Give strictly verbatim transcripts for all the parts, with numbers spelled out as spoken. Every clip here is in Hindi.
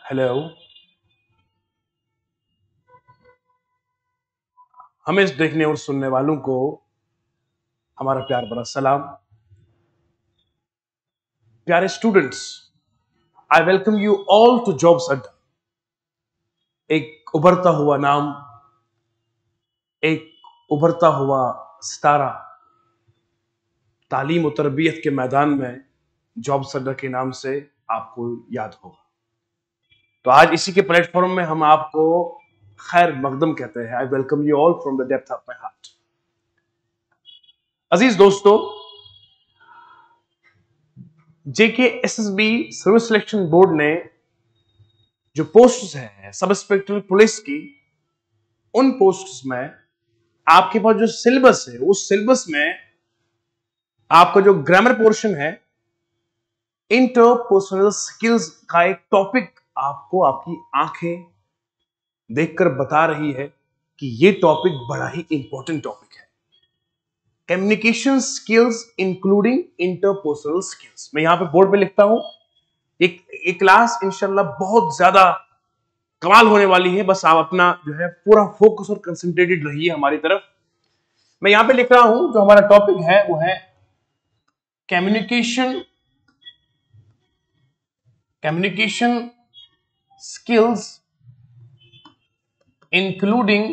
हेलो, हमें देखने और सुनने वालों को हमारा प्यार भरा सलाम। प्यारे students, I welcome you all to jobs Adda. एक उभरता हुआ नाम, एक उभरता हुआ सितारा, तालीम और तरबियत के मैदान में जॉब्स अड्डा के नाम से आपको याद होगा। तो आज इसी के प्लेटफॉर्म में हम आपको खैर मकदम कहते हैं। I welcome you all from the depth of my heart. अजीज दोस्तों, JK SSB service selection board ने जो पोस्ट्स हैं सब इंस्पेक्टर पुलिस की, उन पोस्ट्स में आपके पास जो सिलेबस है, उस सिलेबस में आपका जो ग्रामर पोर्शन है, इंटरपर्सनल स्किल्स का एक टॉपिक आपको आपकी आंखें देखकर बता रही है कि यह टॉपिक बड़ा ही इंपॉर्टेंट टॉपिक है। Communication skills including interpersonal skills. मैं यहां पे बोर्ड पे लिखता हूं, एक, एक क्लास इंशाल्लाह बहुत ज्यादा कमाल होने वाली है। बस आप अपना जो है पूरा फोकस और कंसंट्रेटेड रहिए हमारी तरफ। मैं यहां पे लिख रहा हूं, जो हमारा टॉपिक है वो है communication communication skills including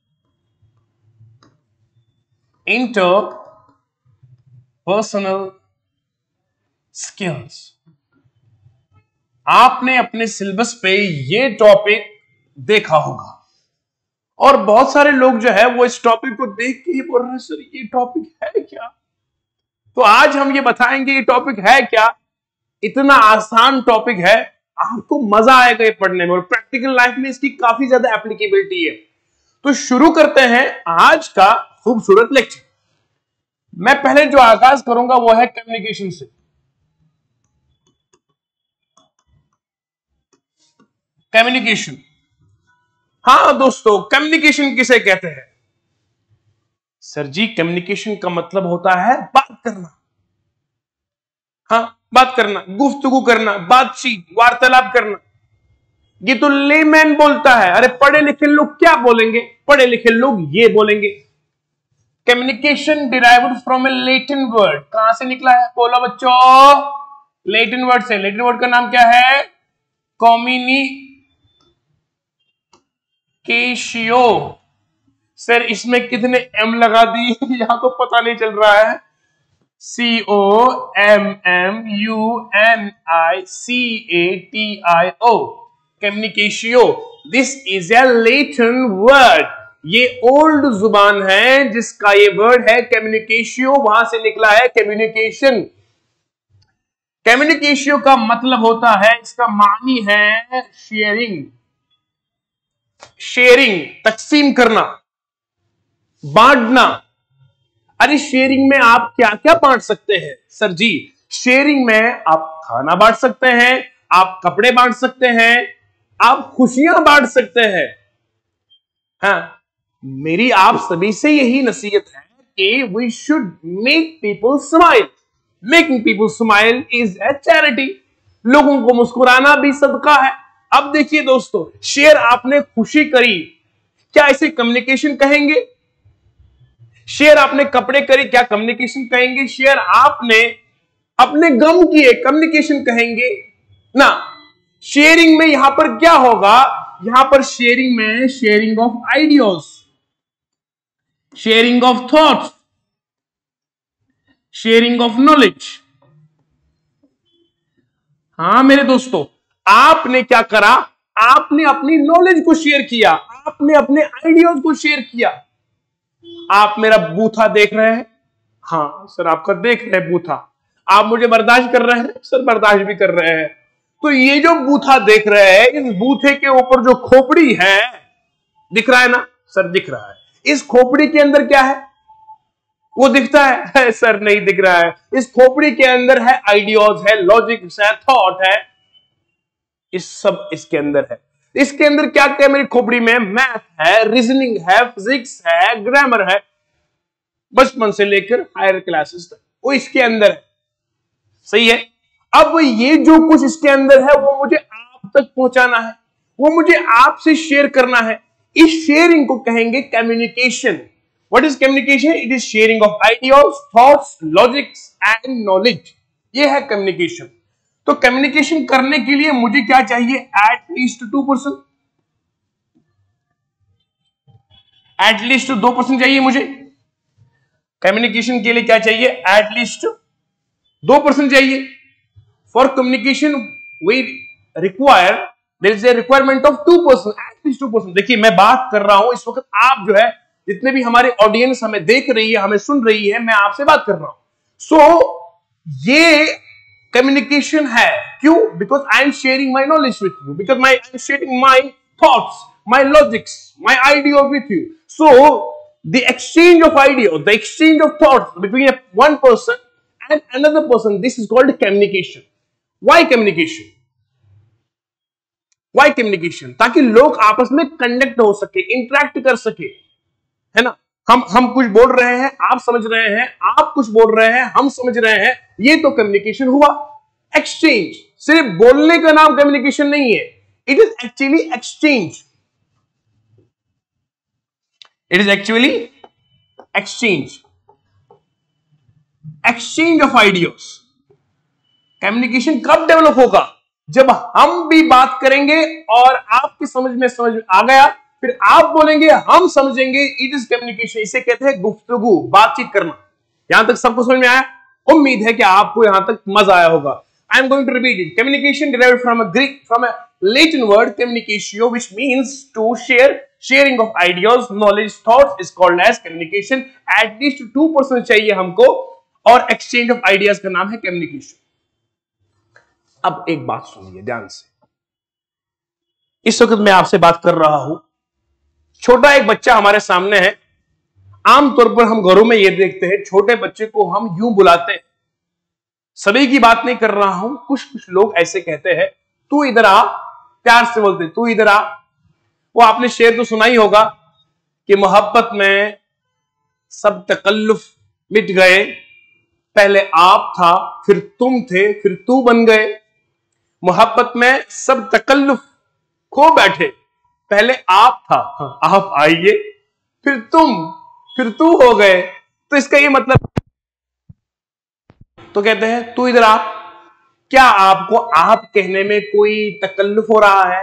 interpersonal skills. आपने अपने सिलेबस पे ये टॉपिक देखा होगा और बहुत सारे लोग जो है वो इस टॉपिक को देख के ही बोल रहे हैं, सर ये टॉपिक है क्या? तो आज हम ये बताएंगे ये टॉपिक है क्या। इतना आसान टॉपिक है, आपको मजा आएगा ये पढ़ने में और प्रैक्टिकल लाइफ में इसकी काफी ज्यादा एप्लीकेबिलिटी है। तो शुरू करते हैं आज का खूबसूरत लेक्चर। मैं पहले जो आगाज करूंगा वो है कम्युनिकेशन से। कम्युनिकेशन, हाँ दोस्तों, कम्युनिकेशन किसे कहते हैं? सर जी, कम्युनिकेशन का मतलब होता है बात करना। हाँ, बात करना, गुफ्तगू करना, बातचीत, वार्तालाप करना। ये तो लेमैन बोलता है। अरे पढ़े लिखे लोग क्या बोलेंगे? पढ़े लिखे लोग ये बोलेंगे। Communication derived from a Latin word. कहां से निकला है? बोलो बच्चों, लैटिन वर्ड से। लैटिन वर्ड का नाम क्या है? कम्युनिकेशियो। सर इसमें कितने एम लगा दी यहां तो पता नहीं चल रहा है। C O M M U N I C A T I O, communicatio. This is a Latin word. ये ओल्ड जुबान है जिसका ये वर्ड है कम्युनिकेशियो, वहां से निकला है कम्युनिकेशन। कम्युनिकेशियो का मतलब होता है, इसका मानी है शेयरिंग। शेयरिंग, तकसीम करना, बांटना। अरे शेयरिंग में आप क्या क्या बांट सकते हैं? सर जी, शेयरिंग में आप खाना बांट सकते हैं, आप कपड़े बांट सकते हैं, आप खुशियां बांट सकते हैं। हाँ, मेरी आप सभी से यही नसीहत है कि we should make people smile. Making people smile is a charity. लोगों को मुस्कुराना भी सदका है। अब देखिए दोस्तों, शेयर आपने खुशी करी, क्या इसे कम्युनिकेशन कहेंगे? शेयर आपने कपड़े करे, क्या कम्युनिकेशन कहेंगे? शेयर आपने अपने गम किए, कम्युनिकेशन कहेंगे ना। शेयरिंग में यहां पर क्या होगा? यहां पर शेयरिंग में sharing of ideas, sharing of thoughts, sharing of knowledge. हाँ मेरे दोस्तों, आपने क्या करा? आपने अपनी नॉलेज को शेयर किया, आपने अपने आइडियाज को शेयर किया। आप मेरा बूथा देख रहे हैं? हाँ सर, आपका देख रहे हैं बूथा। आप मुझे बर्दाश्त कर रहे हैं? सर बर्दाश्त भी कर रहे हैं। तो ये जो बूथा देख रहे हैं, इस बूथे के ऊपर जो खोपड़ी है, दिख रहा है ना? सर दिख रहा है। इस खोपड़ी के अंदर क्या है? वो दिखता है? है सर नहीं दिख रहा है। इस खोपड़ी के अंदर है आइडियाज, है लॉजिक है, थॉट है, इस सब इसके अंदर है। इसके अंदर क्या क्या है? मेरी खोपड़ी में मैथ है, रीजनिंग है, फिजिक्स है, ग्रामर है, बचपन से लेकर हायर क्लासेस तक वो इसके अंदर है। सही है। अब ये जो कुछ इसके अंदर है वो मुझे आप आप तक पहुंचाना है, वो मुझे आपसे शेयर करना है। इस शेयरिंग को कहेंगे communication. What is communication? It is sharing of ideas, thoughts, logics and knowledge. ये है कम्युनिकेशन। तो कम्युनिकेशन करने के लिए मुझे क्या चाहिए? At least two percent, at least दो परसेंट चाहिए मुझे। कम्युनिकेशन के लिए क्या चाहिए? एट लीस्ट दो परसेंट चाहिए। For communication we require, there is a requirement of two percent, at least two percent. देखिए मैं बात कर रहा हूं इस वक्त, आप जो है जितने भी हमारे ऑडियंस हमें देख रही है, हमें सुन रही है, मैं आपसे बात कर रहा हूं। सो so, ये कम्युनिकेशन है। क्यों? Because I am sharing my knowledge with you, because my I am sharing my thoughts, my logics, my idea with you. So the exchange of idea, the exchange of thoughts between one person and another person, this is called communication. Why communication? Why communication? ताकि लोग आपस में कनेक्ट हो सके, इंटरेक्ट कर सके, है ना। हम हम कुछ बोल रहे हैं, आप समझ रहे हैं, आप कुछ बोल रहे हैं, हम समझ रहे हैं, ये तो कम्युनिकेशन हुआ। एक्सचेंज, सिर्फ बोलने का नाम कम्युनिकेशन नहीं है, it is actually exchange, it is actually exchange, exchange of ideas. Communication कब डेवलप होगा? जब हम भी बात करेंगे और आपकी समझ में समझ में आ गया, फिर आप बोलेंगे, हम समझेंगे, इट इज कम्युनिकेशन। इसे कहते हैं गुफ्तगू, बातचीत करना। यहां तक सबको समझ में आया? उम्मीद है कि आपको यहां तक मजा आया होगा। I am going to repeat it. Communication derived from a Greek, from a Latin word communicatio, which means to share, sharing of ideas, knowledge, thoughts is called as communication. At least two percent चाहिए हमको, और exchange of ideas का नाम है communication। अब एक बात सुनिए ध्यान से। इस वक्त मैं आपसे बात कर रहा हूं, छोटा एक बच्चा हमारे सामने है। आमतौर पर हम घरों में ये देखते हैं, छोटे बच्चे को हम यूं बुलाते हैं। सभी की बात नहीं कर रहा हूं, कुछ कुछ लोग ऐसे कहते हैं, तू इधर आ, प्यार से बोलते, तू इधर आ। वो आपने शेर तो सुना ही होगा कि मोहब्बत में सब तकल्लुफ मिट गए, पहले आप था, फिर तुम थे, फिर तू बन गए। मोहब्बत में सब तकल्लुफ खो बैठे, पहले आप था, आप आइए, फिर तुम, फिर तू हो गए। तो इसका ये मतलब, तो कहते हैं तू इधर आ। क्या आपको आप कहने में कोई तकल्लुफ हो रहा है?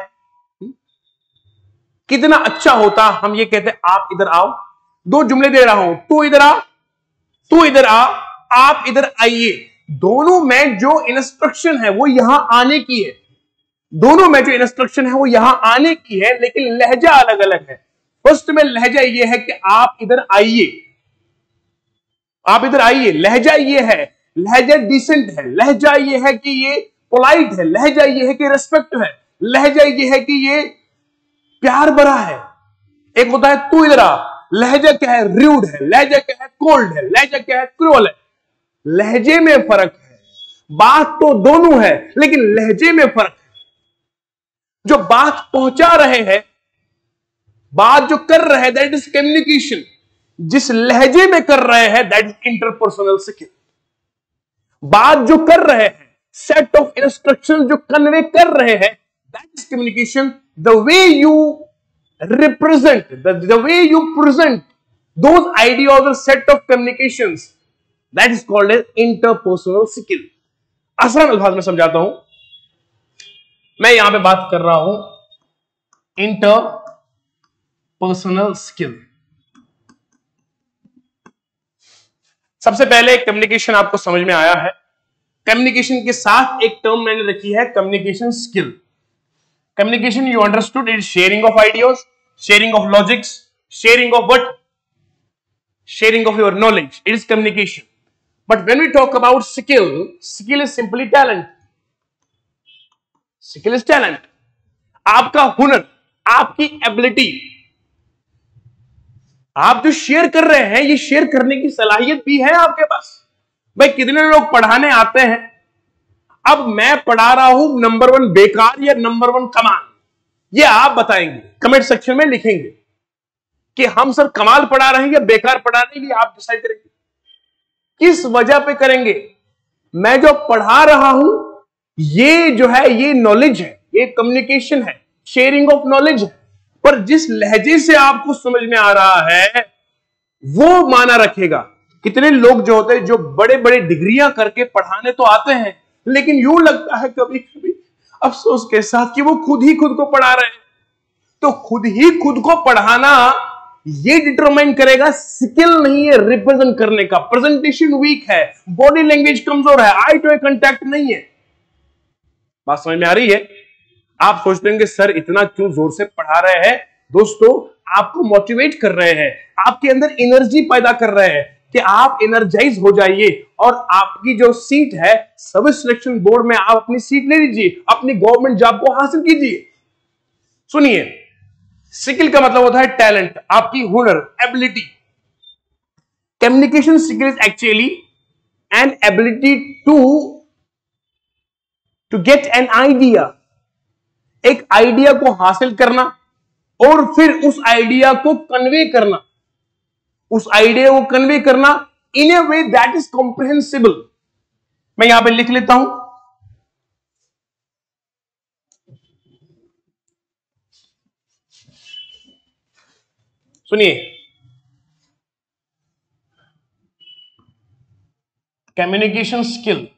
कितना अच्छा होता हम ये कहते आप इधर आओ। दो जुमले दे रहा हूं, तू इधर आ, तू इधर आ, आप इधर आइए। दोनों में जो इंस्ट्रक्शन है वो यहां आने की है, दोनों में जो इंस्ट्रक्शन है वो यहां आने की है, लेकिन लहजा अलग अलग है। फर्स्ट में लहजा ये है कि आप इधर आइए, आप इधर आइए। लहजा ये है, लहजा डिसेंट है, लहजा ये है कि ये पोलाइट है, लहजा ये है कि रिस्पेक्ट है, लहजा ये है कि ये प्यार भरा है। एक होता है तू इधर आ, लहजा क्या है? रूड है, लहजा क्या है? कोल्ड है, लहजा क्या है? क्रूअल है। लहजे में फर्क है, बात तो दोनों है लेकिन लहजे में फर्क है। जो बात पहुंचा रहे हैं, बात जो कर रहे हैं, दैट इज कम्युनिकेशन। जिस लहजे में कर रहे हैं, दैट इज इंटरपर्सनल स्किल। बात जो कर रहे हैं, सेट ऑफ इंस्ट्रक्शन जो कन्वे कर रहे हैं, that is communication. The way you represent, the way you present those ideas और set of communications, that is called as interpersonal skill. आसान अल्फाज में समझाता हूं, मैं यहां पे बात कर रहा हूं इंटरपर्सनल स्किल। सबसे पहले कम्युनिकेशन आपको समझ में आया है। कम्युनिकेशन के साथ एक टर्म मैंने रखी है, communication skill. Communication you understood, it is sharing of ideas, sharing of logics, sharing of what? Sharing of your knowledge, it is communication. But when we talk about skill, skill is simply talent. Skill is talent. आपका हुनर, आपकी एबिलिटी, आप जो शेयर कर रहे हैं, ये शेयर करने की सलाहियत भी है आपके पास। भाई कितने लोग पढ़ाने आते हैं, अब मैं पढ़ा रहा हूं नंबर वन बेकार या नंबर वन कमाल, ये आप बताएंगे, कमेंट सेक्शन में लिखेंगे कि हम सर कमाल पढ़ा रहे हैं या बेकार पढ़ा रहे हैं, ये आप डिसाइड करेंगे। किस वजह पे करेंगे? मैं जो पढ़ा रहा हूं, ये जो है ये नॉलेज है, एक कम्युनिकेशन है, शेयरिंग ऑफ नॉलेज है, पर जिस लहजे से आपको समझ में आ रहा है वो माना रखेगा। कितने लोग जो होते हैं जो बड़े बड़े डिग्रियां करके पढ़ाने तो आते हैं, लेकिन यूं लगता है कभी कभी अफसोस के साथ कि वो खुद ही खुद को पढ़ा रहे हैं। तो खुद ही खुद को पढ़ाना ये डिटरमाइन करेगा, स्किल नहीं है रिप्रेजेंट करने का। प्रेजेंटेशन वीक है, बॉडी लैंग्वेज कमजोर है, आई टू आई कांटेक्ट नहीं है। बात समझ में आ रही है? आप सोचते होंगे सर इतना क्यों जोर से पढ़ा रहे हैं? दोस्तों, आपको मोटिवेट कर रहे हैं, आपके अंदर एनर्जी पैदा कर रहे हैं कि आप एनर्जाइज हो जाइए और आपकी जो सीट है सर्विस सिलेक्शन बोर्ड में, आप अपनी सीट ले लीजिए, अपनी गवर्नमेंट जॉब को हासिल कीजिए। सुनिए, स्किल का मतलब होता है टैलेंट, आपकी हुनर, ability. Communication skill is actually an ability to to get an idea, एक आइडिया को हासिल करना और फिर उस आइडिया को कन्वे करना, उस आइडिया को कन्वे करना in a way that is comprehensible. मैं यहां पे लिख लेता हूं, सुनिए, कम्युनिकेशन स्किल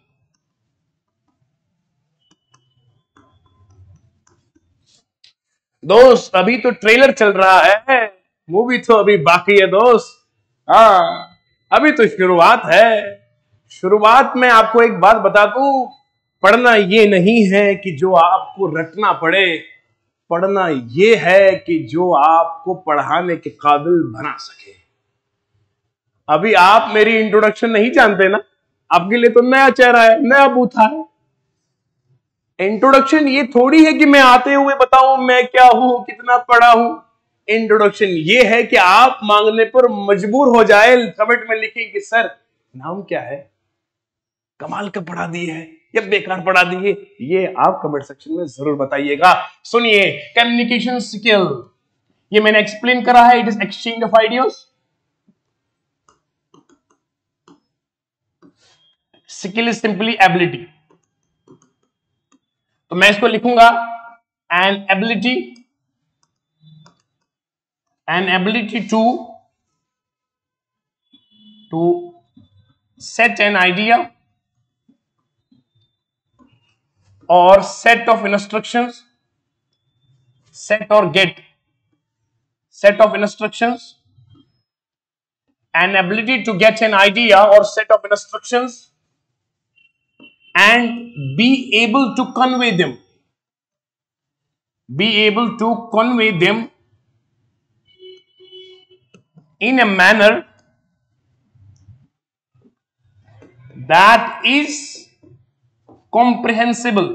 दोस्त अभी तो ट्रेलर चल रहा है, मूवी तो अभी बाकी है दोस्त। हाँ, अभी तो शुरुआत है। शुरुआत में आपको एक बात बता दूं, पढ़ना ये नहीं है कि जो आपको रटना पड़े, पढ़ना ये है कि जो आपको पढ़ाने के काबिल बना सके। अभी आप मेरी इंट्रोडक्शन नहीं जानते ना, आपके लिए तो नया चेहरा है, नया बूथा है। इंट्रोडक्शन ये थोड़ी है कि मैं आते हुए बताऊं मैं क्या हूं, कितना पढ़ा हूं। इंट्रोडक्शन ये है कि आप मांगने पर मजबूर हो जाए, कमेंट में लिखें कि सर नाम क्या है, कमाल का पढ़ा दिए है या बेकार पढ़ा दिए, ये आप कमेंट सेक्शन में जरूर बताइएगा। सुनिए, कम्युनिकेशन स्किल ये मैंने एक्सप्लेन करा है, it is exchange of ideas. Skill is simply ability, तो मैं इसको लिखूंगा an ability, an ability to to set an idea और सेट ऑफ इंस्ट्रक्शंस, सेट और get, set of instructions, an ability to get an idea और set of instructions and be able to convey them, be able to convey them in a manner that is comprehensible,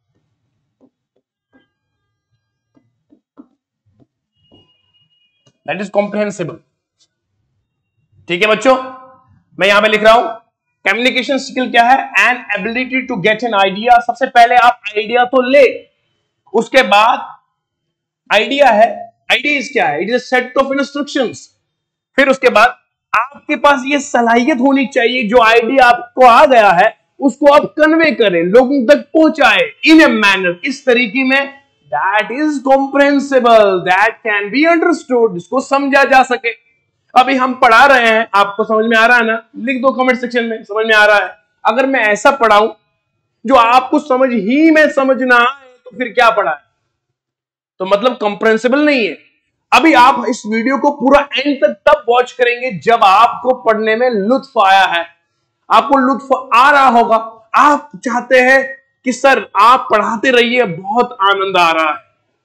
that is comprehensible। ठीक है बच्चों, मैं यहां पे लिख रहा हूं कम्युनिकेशन स्किल क्या है, an ability to get an idea. सबसे पहले आप आइडिया तो ले, उसके बाद आइडिया है, आइडिया क्या है, it is a set of instructions. फिर उसके बाद आपके पास ये सलाहियत होनी चाहिए, जो आइडिया आपको आ गया है उसको आप कन्वे करें, लोगों तक पहुंचाए इन ए मैनर, इस तरीके में that is comprehensible, that can be understood, जिसको समझा जा सके। अभी हम पढ़ा रहे हैं, आपको समझ में आ रहा है ना, लिख दो कमेंट सेक्शन में समझ में आ रहा है। अगर मैं ऐसा पढ़ाऊं जो आपको समझ ही में समझ ना आए तो फिर क्या पढ़ा है, तो मतलब कंप्रेहेंसिबल नहीं है। अभी आप इस वीडियो को पूरा एंड तक तब वॉच करेंगे जब आपको पढ़ने में लुत्फ आया है, आपको लुत्फ आ रहा होगा, आप चाहते हैं कि सर आप पढ़ाते रहिए, बहुत आनंद आ रहा है।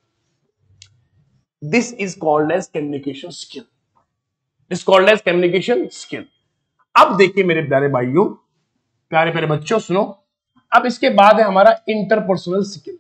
This is called as communication skill, is called as communication skill. अब देखिए मेरे प्यारे भाइयों, प्यारे प्यारे बच्चों, सुनो, अब इसके बाद है हमारा interpersonal skill.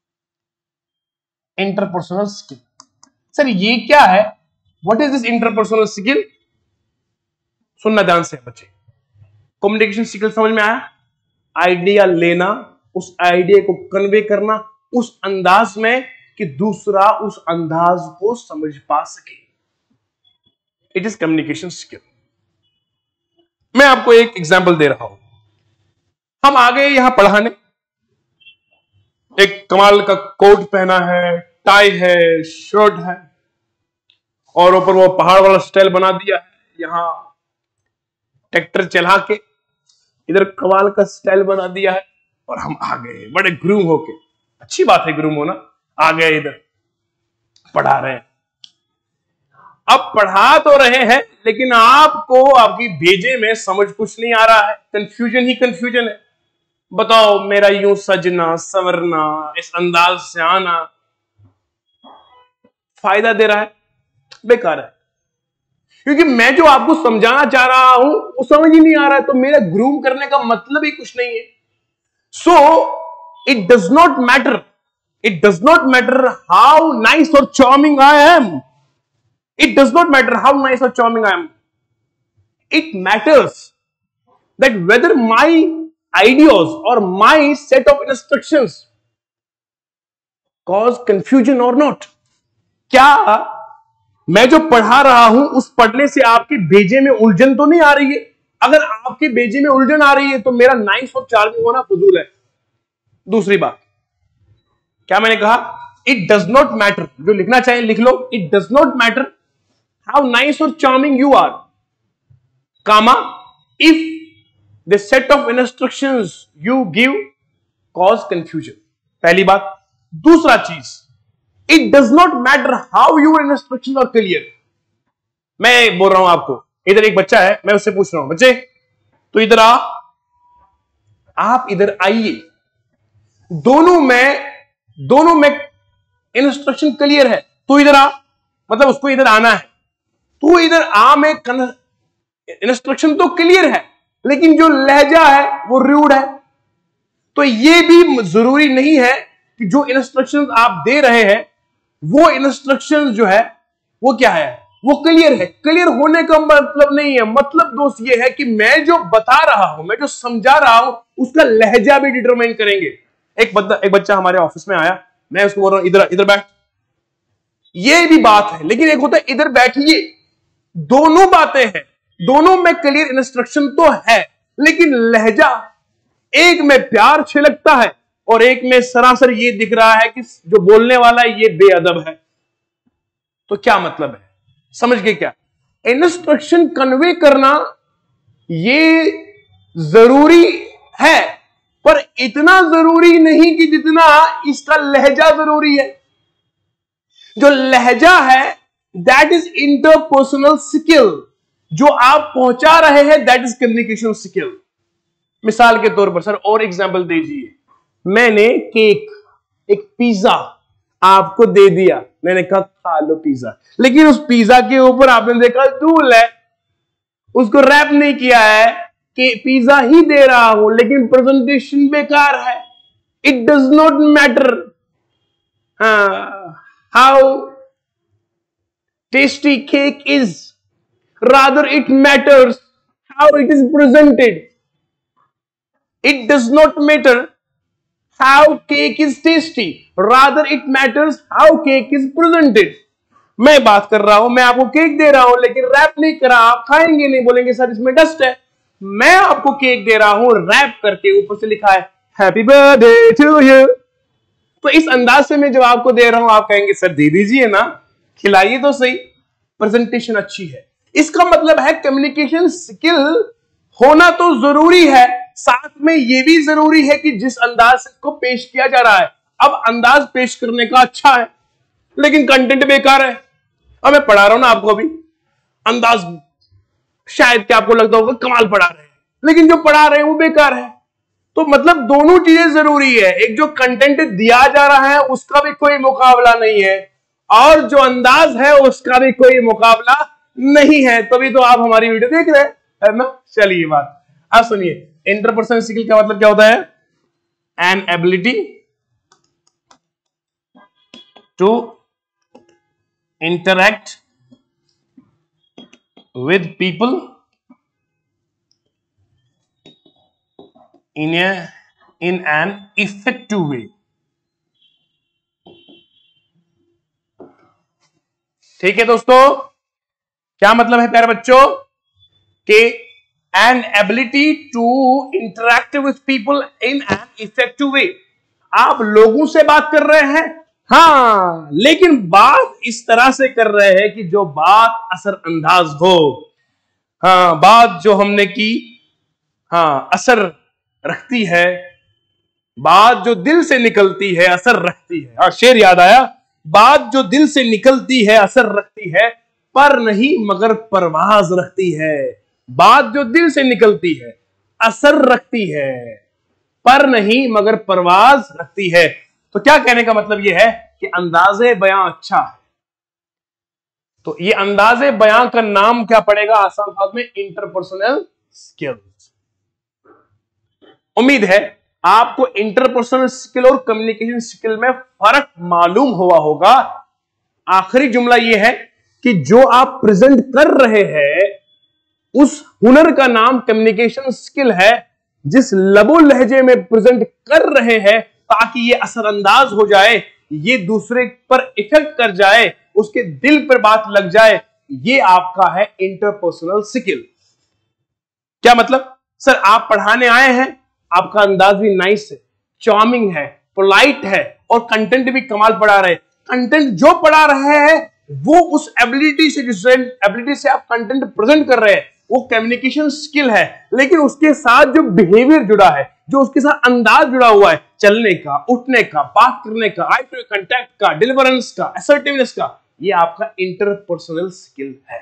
Interpersonal skill, sir ये क्या है, what is this interpersonal skill? सुनना ध्यान से बच्चे। कम्युनिकेशन स्किल समझ में आया, आइडिया लेना, उस आइडिया को कन्वे करना उस अंदाज में कि दूसरा उस अंदाज को समझ पा सके, इट इज कम्युनिकेशन स्किल। मैं आपको एक एग्जांपल दे रहा हूं, हम आ गए यहां पढ़ाने, एक कमाल का कोट पहना है, टाई है, शर्ट है, और ऊपर वो पहाड़ वाला स्टाइल बना दिया है, यहां ट्रैक्टर चला के इधर कमाल का स्टाइल बना दिया है, और हम आ गए बड़े ग्रूम होके। अच्छी बात है ग्रूम होना। आ गए, इधर पढ़ा रहे हैं। अब पढ़ा तो रहे हैं, लेकिन आपको आपकी भेजे में समझ कुछ नहीं आ रहा है, कंफ्यूजन ही कंफ्यूजन है। बताओ, मेरा यूं सजना संवरना, इस अंदाज से आना फायदा दे रहा है? बेकार है, क्योंकि मैं जो आपको समझाना चाह रहा हूं वो समझ ही नहीं आ रहा है, तो मेरा ग्रूम करने का मतलब ही कुछ नहीं है। So it does not matter, it does not matter how nice और charming I am, it does not matter how nice और charming I am, it matters that whether my ideas और my set of instructions cause confusion और नॉट। क्या मैं जो पढ़ा रहा हूं उस पढ़ने से आपके भेजे में उलझन तो नहीं आ रही है? अगर आपके भेजे में उलझन आ रही है तो मेरा नाइस और चार्मिंग होना फजूल है। दूसरी बात, क्या मैंने कहा? इट डज नॉट मैटर, जो लिखना चाहिए लिख लो, it does not matter how nice और charming you are, comma if the set of instructions you give cause confusion. पहली बात। दूसरा चीज, it does not matter how your instructions are clear. मैं बोल रहा हूं आपको, इधर एक बच्चा है, मैं उससे पूछ रहा हूं, बच्चे तो इधर आ, आप इधर आइए, दोनों में दोनों में इंस्ट्रक्शन क्लियर है, तू इधर आ, मतलब उसको इधर आना है, तू इधर आ में इंस्ट्रक्शन तो क्लियर है, लेकिन जो लहजा है वो रूड है। तो ये भी जरूरी नहीं है कि जो इंस्ट्रक्शंस आप दे रहे हैं वो इंस्ट्रक्शंस जो है वो क्या है, वो क्लियर है। क्लियर होने का मतलब नहीं है, मतलब दोस्त ये है कि मैं जो बता रहा हूं, मैं जो समझा रहा हूं, उसका लहजा भी डिटरमाइन करेंगे। एक बच्चा एक बच्चा हमारे ऑफिस में आया, मैं उसको बोल रहा हूं इधर इधर बैठ, ये भी बात है, लेकिन एक होता है इधर बैठिए, दोनों बातें हैं, दोनों में क्लियर इंस्ट्रक्शन तो है, लेकिन लहजा एक में प्यार छिलकता है और एक में सरासर ये दिख रहा है कि जो बोलने वाला है ये बेअदब है। तो क्या मतलब है, समझ गए क्या? इंस्ट्रक्शन कन्वे करना ये जरूरी है, पर इतना जरूरी नहीं कि जितना इसका लहजा जरूरी है। जो लहजा है दैट इज इंटरपर्सनल स्किल, जो आप पहुंचा रहे हैं दैट इज कम्युनिकेशन स्किल। मिसाल के तौर पर सर और एग्जांपल दीजिए, मैंने केक, एक पिज्जा आपको दे दिया, मैंने कहा खा लो पिज्जा, लेकिन उस पिज्जा के ऊपर आपने देखा धूल है, उसको रैप नहीं किया है, कि पिज्जा ही दे रहा हूं लेकिन प्रेजेंटेशन बेकार है। It does not matter how tasty cake is, rather it matters how it is presented. It does not matter how cake is tasty, rather it matters how cake is presented। मैं बात कर रहा हूं, मैं आपको केक दे रहा हूं, लेकिन रैप नहीं करा, आप खाएंगे नहीं, बोलेंगे सर इसमें डस्ट है। मैं आपको केक दे रहा हूं, रैप करके ऊपर से लिखा है हैप्पी बर्थडे टू यू। तो इस अंदाज से मैं जब आपको दे रहा हूं, आप कहेंगे सर दे दीजिए ना, खिलाइए तो सही, प्रेजेंटेशन अच्छी है। इसका मतलब है कम्युनिकेशन स्किल होना तो जरूरी है, साथ में यह भी जरूरी है कि जिस अंदाज से को पेश किया जा रहा है। अब अंदाज पेश करने का अच्छा है, लेकिन कंटेंट बेकार है। अब मैं पढ़ा रहा हूं ना आपको, अभी अंदाज शायद क्या आपको लगता होगा कमाल पढ़ा रहे हैं, लेकिन जो पढ़ा रहे हैं वो बेकार है। तो मतलब दोनों चीजें जरूरी है, एक जो कंटेंट दिया जा रहा है उसका भी कोई मुकाबला नहीं है, और जो अंदाज है उसका भी कोई मुकाबला नहीं है। तभी तो आप हमारी वीडियो देख रहे हैं ना। चलिए बात अब सुनिए, इंटरपर्सनल स्किल का मतलब क्या होता है? An ability to interact with people in a in an effective way. ठीक है दोस्तों, क्या मतलब है प्यारे बच्चों कि an ability to interact with people in an effective way। आप लोगों से बात कर रहे हैं, हाँ, लेकिन बात इस तरह से कर रहे हैं कि जो बात असरअंदाज हो। हाँ, बात जो हमने की, हाँ, असर रखती है, बात जो दिल से निकलती है असर रखती है। हाँ, शेर याद आया, बात जो दिल से निकलती है असर रखती है, पर नहीं मगर परवाज रखती है। बात जो दिल से निकलती है असर रखती है, पर नहीं मगर परवाज रखती है। तो क्या कहने का मतलब यह है कि अंदाजे बयां अच्छा है, तो ये अंदाजे बयां का नाम क्या पड़ेगा आसान भाग में? Interpersonal skills. उम्मीद है आपको इंटरपर्सनल स्किल और कम्युनिकेशन स्किल में फर्क मालूम हुआ होगा। आखिरी जुमला यह है कि जो आप प्रेजेंट कर रहे हैं उस हुनर का नाम कम्युनिकेशन स्किल है। जिस लबो लहजे में प्रेजेंट कर रहे हैं ताकि ये असरअंदाज हो जाए, ये दूसरे पर इफेक्ट कर जाए, उसके दिल पर बात लग जाए, ये आपका है इंटरपर्सनल स्किल। क्या मतलब? सर आप पढ़ाने आए हैं, आपका अंदाज भी नाइस है, चार्मिंग है, पोलाइट है और कंटेंट भी कमाल पढ़ा रहे। कंटेंट जो पढ़ा रहे हैं वो उस एबिलिटी से, जिस एबिलिटी से आप कंटेंट प्रेजेंट कर रहे हैं वो कम्युनिकेशन स्किल है, लेकिन उसके साथ जो बिहेवियर जुड़ा है, जो उसके साथ अंदाज जुड़ा हुआ है, चलने का, उठने का, बात करने का, आई टू कांटेक्ट का, डिलीवरेंस का, असर्टिवनेस का, ये आपका इंटरपर्सनल स्किल है।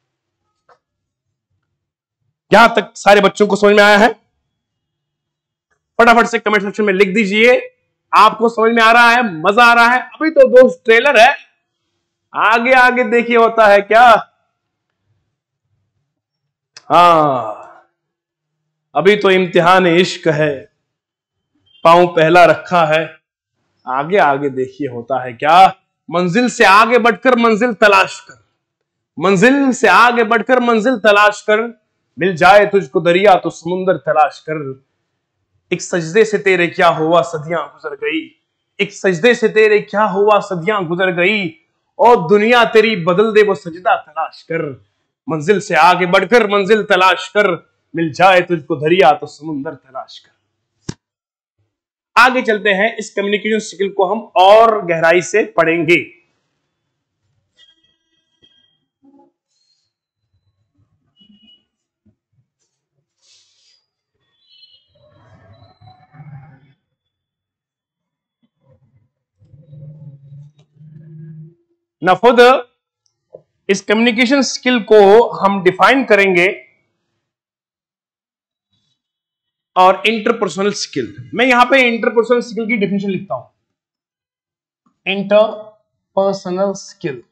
यहां तक सारे बच्चों को समझ में आया है? फटाफट से कमेंट सेक्शन में लिख दीजिए आपको समझ में आ रहा है, मजा आ रहा है। अभी तो दोस्त ट्रेलर है, आगे आगे देखिए होता है क्या। हाँ, अभी तो इम्तिहान इश्क है, पांव पहला रखा है, आगे आगे देखिए होता है क्या। मंजिल से आगे बढ़कर मंजिल तलाश कर, मंजिल से आगे बढ़कर मंजिल तलाश कर, मिल जाए तुझको दरिया तो समुंदर तलाश कर। एक सजदे से तेरे क्या हुआ सदियां गुजर गई, एक सजदे से तेरे क्या हुआ सदियां गुजर गई, और दुनिया तेरी बदल दे वो सजदा तलाश कर। मंजिल से आगे बढ़कर मंजिल तलाश कर, मिल जाए तुझको दरिया तो समुंदर तलाश कर। आगे चलते हैं, इस कम्युनिकेशन स्किल को हम और गहराई से पढ़ेंगे। ना खुद इस कम्युनिकेशन स्किल को हम डिफाइन करेंगे और इंटरपर्सनल स्किल, मैं यहां पे इंटरपर्सनल स्किल की डेफिनेशन लिखता हूं। इंटरपर्सनल स्किल,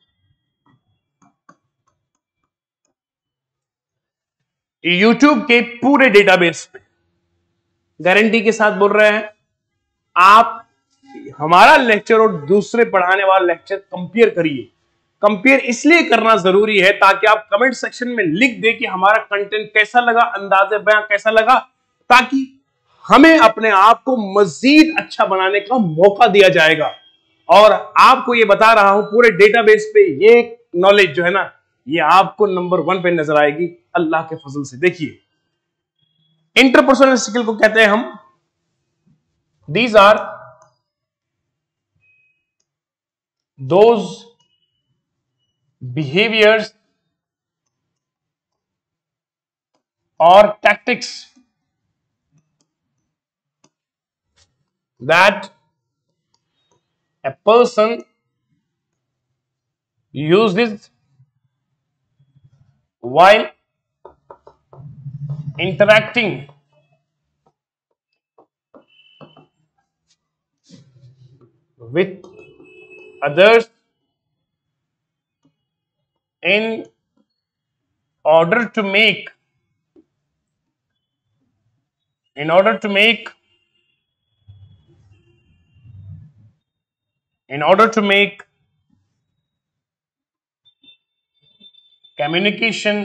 यूट्यूब के पूरे डेटाबेस पे गारंटी के साथ बोल रहे हैं, आप हमारा लेक्चर और दूसरे पढ़ाने वाला लेक्चर कंपेयर करिए। कंपेयर इसलिए करना जरूरी है ताकि आप कमेंट सेक्शन में लिख दे कि हमारा कंटेंट कैसा लगा, अंदाजे बयां कैसा लगा, ताकि हमें अपने आप को मजीद अच्छा बनाने का मौका दिया जाएगा। और आपको ये बता रहा हूं, पूरे डेटाबेस पे ये नॉलेज जो है ना, ये आपको नंबर वन पे नजर आएगी अल्लाह के फजल से। देखिए, इंटरपर्सनल स्किल को कहते हैं हम, these are those behaviors or tactics that a person uses while interacting with others in order to make in order to make in order to make communication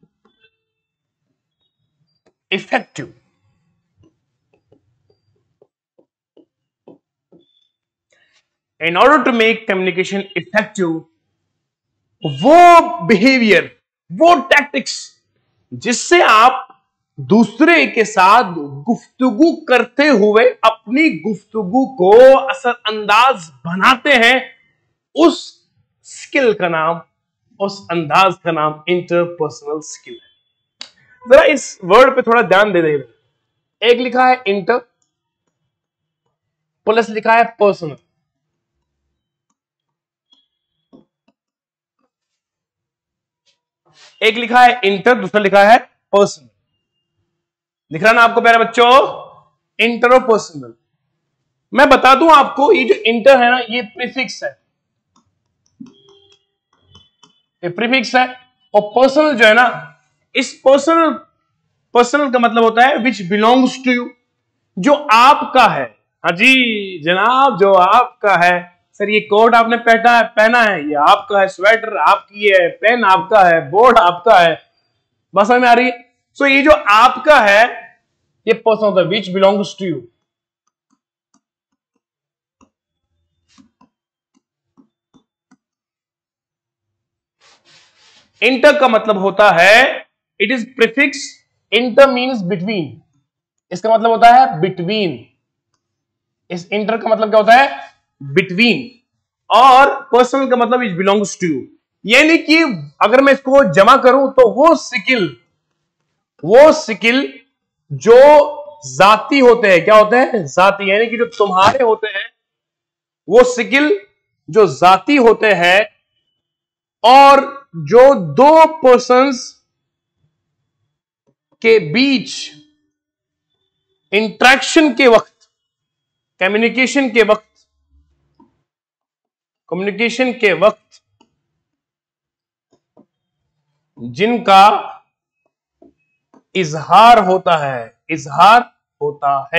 effective. In order to make communication effective, वो बिहेवियर, वो टैक्टिक्स जिससे आप दूसरे के साथ गुफ्तगू करते हुए अपनी गुफ्तगू को असरअंदाज बनाते हैं, उस स्किल का नाम, उस अंदाज का नाम इंटरपर्सनल स्किल है। जरा इस वर्ड पे थोड़ा ध्यान दे दें। एक लिखा है इंटर, प्लस लिखा है पर्सनल। एक लिखा है इंटर, दूसरा लिखा है पर्सनल। दिख रहा ना आपको प्यारे बच्चों, इंटर और पर्सनल। मैं बता दूं आपको, ये जो इंटर है ना, ये प्रीफिक्स है, ये प्रीफिक्स है। और पर्सनल जो है ना, इस पर्सनल, पर्सनल का मतलब होता है विच बिलोंग्स टू यू, जो आपका है। हाँ जी जनाब, जो आपका है। सर ये कोट आपने पहना है, पहना है, ये आपका है, स्वेटर आपकी है, पेन आपका है, बोर्ड आपका है। बस समझ में आ रही है? सो so, ये जो आपका है ये पर्सनल होता है, which belongs to you. Inter का मतलब होता है, it is prefix, inter means between, इसका मतलब होता है बिटवीन। इस इंटर का मतलब क्या होता है? बिटवीन। और पर्सनल का मतलब इज बिलोंग्स टू यू, यानी कि अगर मैं इसको जमा करूं तो वो स्किल, वो स्किल जो जाती होते हैं, क्या होते हैं? जाती, यानी कि जो तुम्हारे होते हैं, वो स्किल जो जाती होते हैं, और जो दो पर्सन्स के बीच इंट्रैक्शन के वक्त, कम्युनिकेशन के वक्त, कम्युनिकेशन के वक्त जिनका इजहार होता है, इजहार होता है।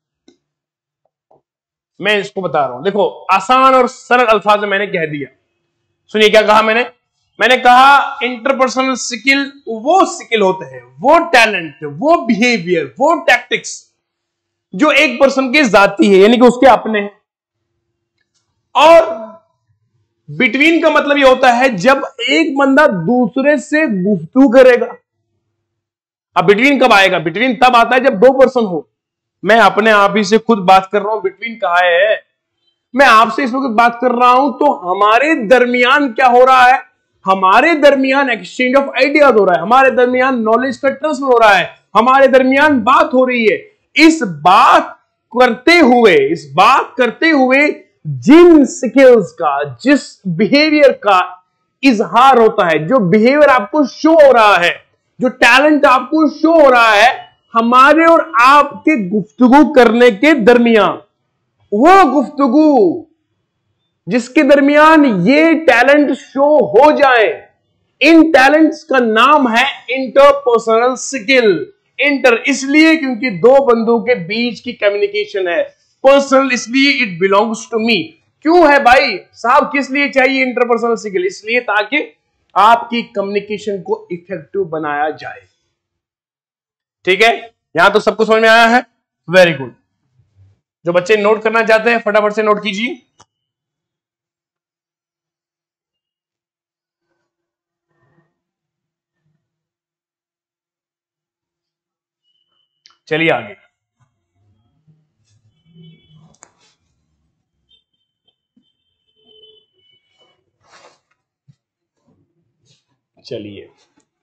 मैं इसको बता रहा हूं, देखो आसान और सरल अल्फाज में मैंने कह दिया। सुनिए क्या कहा मैंने, मैंने कहा इंटरपर्सनल स्किल वो स्किल होते हैं, वो टैलेंट, वो बिहेवियर, वो टैक्टिक्स जो एक पर्सन की जाती है, यानी कि उसके अपने हैं। और बिटवीन का मतलब ये होता है जब एक बंदा दूसरे से गुफ्तगू करेगा। अब बिटवीन कब आएगा? बिटवीन तब आता है जब दो पर्सन हो। मैं अपने आप ही से खुद बात कर रहा हूं, बिटवीन कहां है? मैं आपसे इस वक्त बात कर रहा हूं तो हमारे दरमियान क्या हो रहा है? हमारे दरमियान एक्सचेंज ऑफ आइडियाज हो रहा है, हमारे दरमियान नॉलेज का ट्रांसफर हो रहा है, हमारे दरमियान बात हो रही है। इस बात करते हुए, इस बात करते हुए जिन स्किल्स का, जिस बिहेवियर का इजहार होता है, जो बिहेवियर आपको शो हो रहा है, जो टैलेंट आपको शो हो रहा है हमारे और आपके गुफ्तगू करने के दरमियान, वो गुफ्तगू जिसके दरमियान ये टैलेंट शो हो जाए, इन टैलेंट्स का नाम है इंटरपर्सनल स्किल। इंटर इसलिए क्योंकि दो बंदों के बीच की कम्युनिकेशन है, पर्सनल इसलिए इट बिलोंग्स टू मी। क्यों है भाई साहब, किस लिए चाहिए इंटरपर्सनल स्किल? इसलिए ताकि आपकी कम्युनिकेशन को इफेक्टिव बनाया जाए। ठीक है, यहां तो सबको समझ में आया है? Very good. जो बच्चे नोट करना चाहते हैं फटाफट से नोट कीजिए। चलिए आगे। चलिए,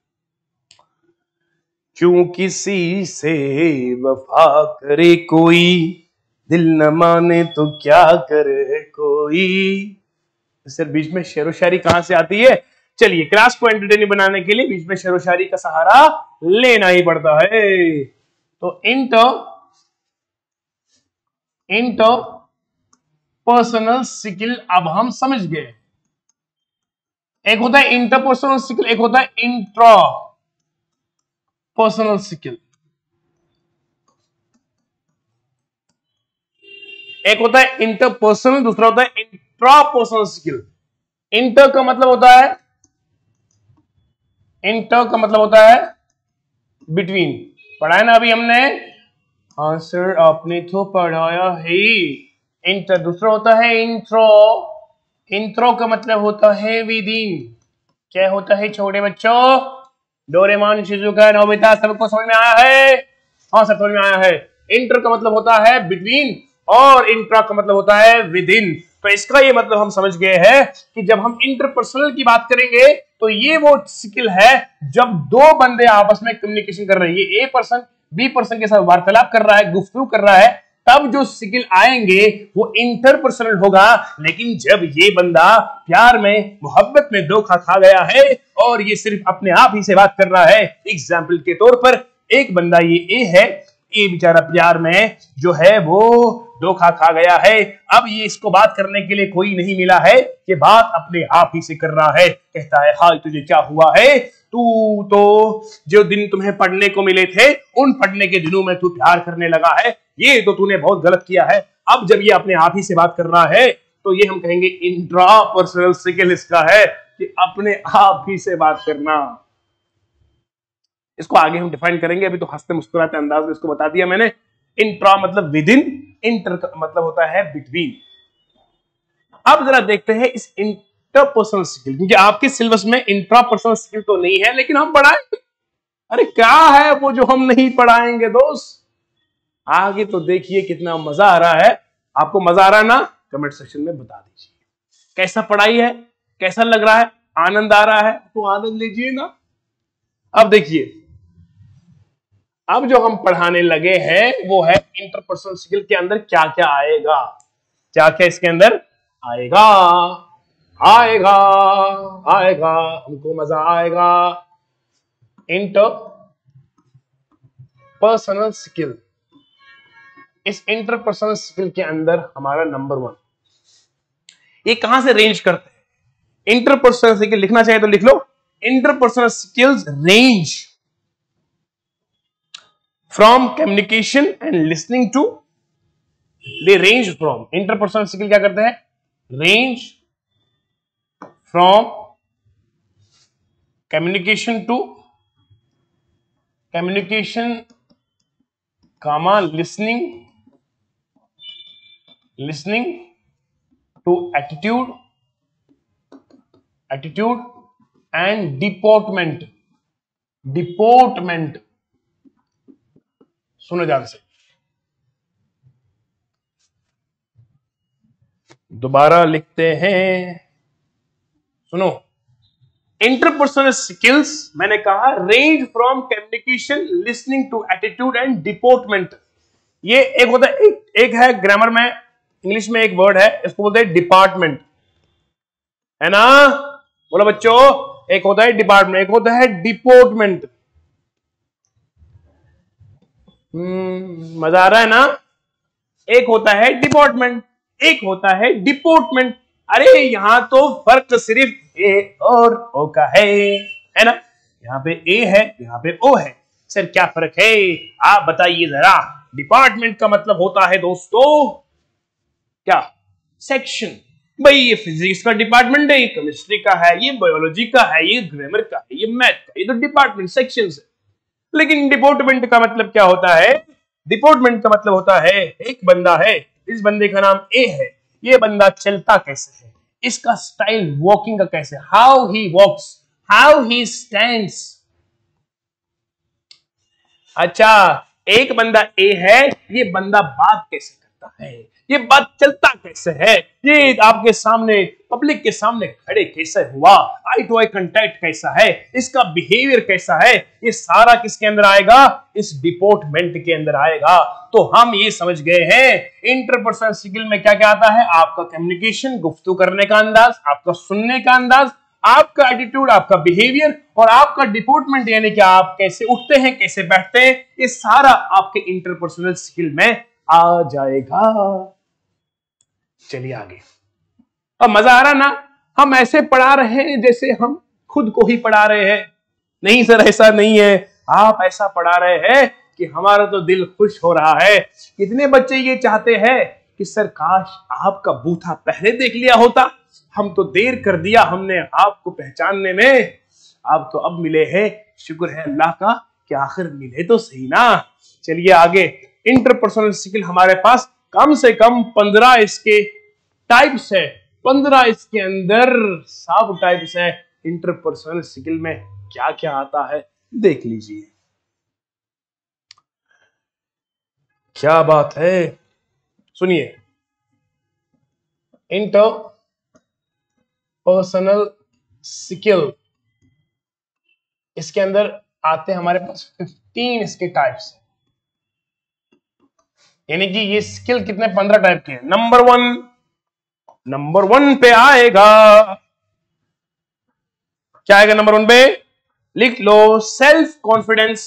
क्यों किसी से वफा करे कोई, दिल न माने तो क्या करे कोई। सर बीच में शेरो शायरी कहां से आती है? चलिए, क्लास को एंटरटेनिंग बनाने के लिए बीच में शेरो शायरी का सहारा लेना ही पड़ता है। तो इंटर इंटर पर्सनल स्किल अब हम समझ गए। एक होता है इंटरपर्सनल स्किल, एक होता है इंट्रा पर्सनल स्किल। एक होता है इंटरपर्सनल, दूसरा होता है इंट्रापर्सनल स्किल। इंटर का मतलब होता है, इंटर का मतलब होता है बिटवीन। पढ़ाया ना अभी हमने? हाँ सर आपने तो पढ़ाया है। इंटर दूसरा होता है इंट्रो, इंट्रो का मतलब होता है विद इन। क्या होता है छोटे बच्चों? डोरेमोन, शिजुका, नोबिता, सबको समझ में आया है? हाँ सर समझ में आया है। इंटर का मतलब होता है बिटवीन और इंट्रा का मतलब होता है विद इन। तो इसका ये मतलब हम समझ गए हैं कि जब हम इंटरपर्सनल की बात करेंगे तो ये वो स्किल है जब दो बंदे आपस में कम्युनिकेशन कर रहे हैं, ये ए पर्सन बी पर्सन के साथ वार्तालाप कर रहा है, गुफ्तगू कर रहा है, तब जो स्किल आएंगे वो इंटरपर्सनल होगा। लेकिन जब ये बंदा प्यार में मोहब्बत में धोखा खा गया है और ये सिर्फ अपने आप ही से बात कर रहा है, एग्जाम्पल के तौर पर एक बंदा ये ए है, ये बेचारा प्यार में जो है वो धोखा खा गया है, अब ये इसको बात करने के लिए कोई नहीं मिला है, ये बात अपने आप ही से कर रहा है। कहता है हाय तुझे क्या हुआ है, तू तो जो दिन तुम्हें पढ़ने को मिले थे उन पढ़ने के दिनों में तू प्यार करने लगा है, ये तो तूने बहुत गलत किया है। अब जब ये अपने आप ही से बात कर रहा है तो ये हम कहेंगे इंट्रापर्सनल स्किल इसका है कि अपने आप ही से बात करना। इसको आगे हम डिफाइन करेंगे, अभी तो हंसते मुस्कुराते अंदाज में इसको बता दिया मैंने। इंट्रा मतलब विद इन, इंटर मतलब होता है बिटवीन। अब जरा देखते हैं इस इंटरपर्सनल स्किल, क्योंकि आपके सिलेबस में इंट्रापर्सनल स्किल तो नहीं है लेकिन हम पढ़ाएंगे। अरे क्या है वो जो हम नहीं पढ़ाएंगे दोस्त, आगे तो देखिए कितना मजा आ रहा है। आपको मजा आ रहा है ना, कमेंट सेक्शन में बता दीजिए कैसा पढ़ाई है, कैसा लग रहा है, आनंद आ रहा है तो आनंद लीजिए ना। अब देखिए अब जो हम पढ़ाने लगे हैं वो है इंटरपर्सनल स्किल के अंदर क्या क्या आएगा, क्या क्या इसके अंदर आएगा, आएगा आएगा हमको मजा आएगा। इंटरपर्सनल स्किल, इस इंटरपर्सनल स्किल के अंदर हमारा नंबर वन, ये कहां से रेंज करते हैं? इंटरपर्सनल स्किल लिखना चाहिए तो लिख लो, interpersonal skills range from communication and listening to, they range from, interpersonal skill क्या करते हैं? range from communication to communication comma listening listening to attitude attitude and deportment deportment सुनो ध्यान से, दोबारा लिखते हैं, सुनो। इंटरपर्सनल स्किल्स मैंने कहा range from communication listening to attitude and deportment. ये एक होता है, एक, एक है ग्रामर में इंग्लिश में एक वर्ड है, इसको बोलते हैं डिपार्टमेंट, है ना? बोलो बच्चों, एक होता है डिपार्टमेंट, एक होता है डिपोर्टमेंट। हम्म मजा आ रहा है ना? एक होता है डिपार्टमेंट, एक होता है डिपोर्टमेंट। अरे यहां तो फर्क सिर्फ ए और ओ का है, है ना? यहाँ पे ए है, यहाँ पे ओ है। सर क्या फर्क है, आप बताइए जरा। डिपार्टमेंट का मतलब होता है दोस्तों क्या? सेक्शन। भाई ये फिजिक्स का डिपार्टमेंट है, ये केमिस्ट्री का है, ये बायोलॉजी का है, ये ग्रामर का है, ये मैथ का, ये तो डिपार्टमेंट सेक्शन है। लेकिन डिपोर्टमेंट का मतलब क्या होता है? डिपोर्टमेंट का मतलब होता है एक बंदा है, इस बंदे का नाम ए है, ये बंदा चलता कैसे है, इसका स्टाइल वॉकिंग का कैसे, how he walks, how he stands. अच्छा, एक बंदा ए है, ये बंदा बात कैसे करता है, ये बात चलता कैसे है, ये आपके सामने पब्लिक के सामने खड़े कैसे हुआ, आई टू आई कांटेक्ट कैसा है, इसका बिहेवियर कैसा है, ये सारा किसके अंदर आएगा? इस डिपोर्टमेंट के अंदर आएगा। तो हम ये समझ गए हैं इंटरपर्सनल स्किल में क्या क्या आता है? आपका कम्युनिकेशन, गुफ्तगू करने का अंदाज, आपका सुनने का अंदाज, आपका एटीट्यूड, आपका बिहेवियर और आपका डिपोर्टमेंट, यानी कि आप कैसे उठते हैं, कैसे बैठते हैं, ये सारा आपके इंटरपर्सनल स्किल में आ जाएगा। चलिए आगे। अब मजा आ रहा ना? हम ऐसे पढ़ा रहे हैं जैसे हम खुद को ही पढ़ा रहे हैं। नहीं सर ऐसा नहीं है, आप ऐसा पढ़ा रहे हैं कि हमारा तो दिल खुश हो रहा है। कितने बच्चे ये चाहते हैं कि सर काश आपका बूथा पहले देख लिया होता, हम तो देर कर दिया हमने आपको पहचानने में, आप तो अब मिले हैं, शुक्र है अल्लाह का कि आखिर मिले तो सही ना। चलिए आगे। इंटरपर्सनल स्किल हमारे पास कम से कम पंद्रह इसके टाइप्स है, पंद्रह इसके अंदर सब टाइप्स है। इंटरपर्सनल स्किल में क्या क्या आता है देख लीजिए। क्या बात है, सुनिए। इंटर पर्सनल स्किल, इसके अंदर आते हैं हमारे पास फिफ्टीन इसके टाइप्स, यानी कि ये स्किल कितने पंद्रह टाइप के हैं। नंबर वन, नंबर वन पे आएगा, क्या आएगा नंबर वन पे, लिख लो, सेल्फ कॉन्फिडेंस।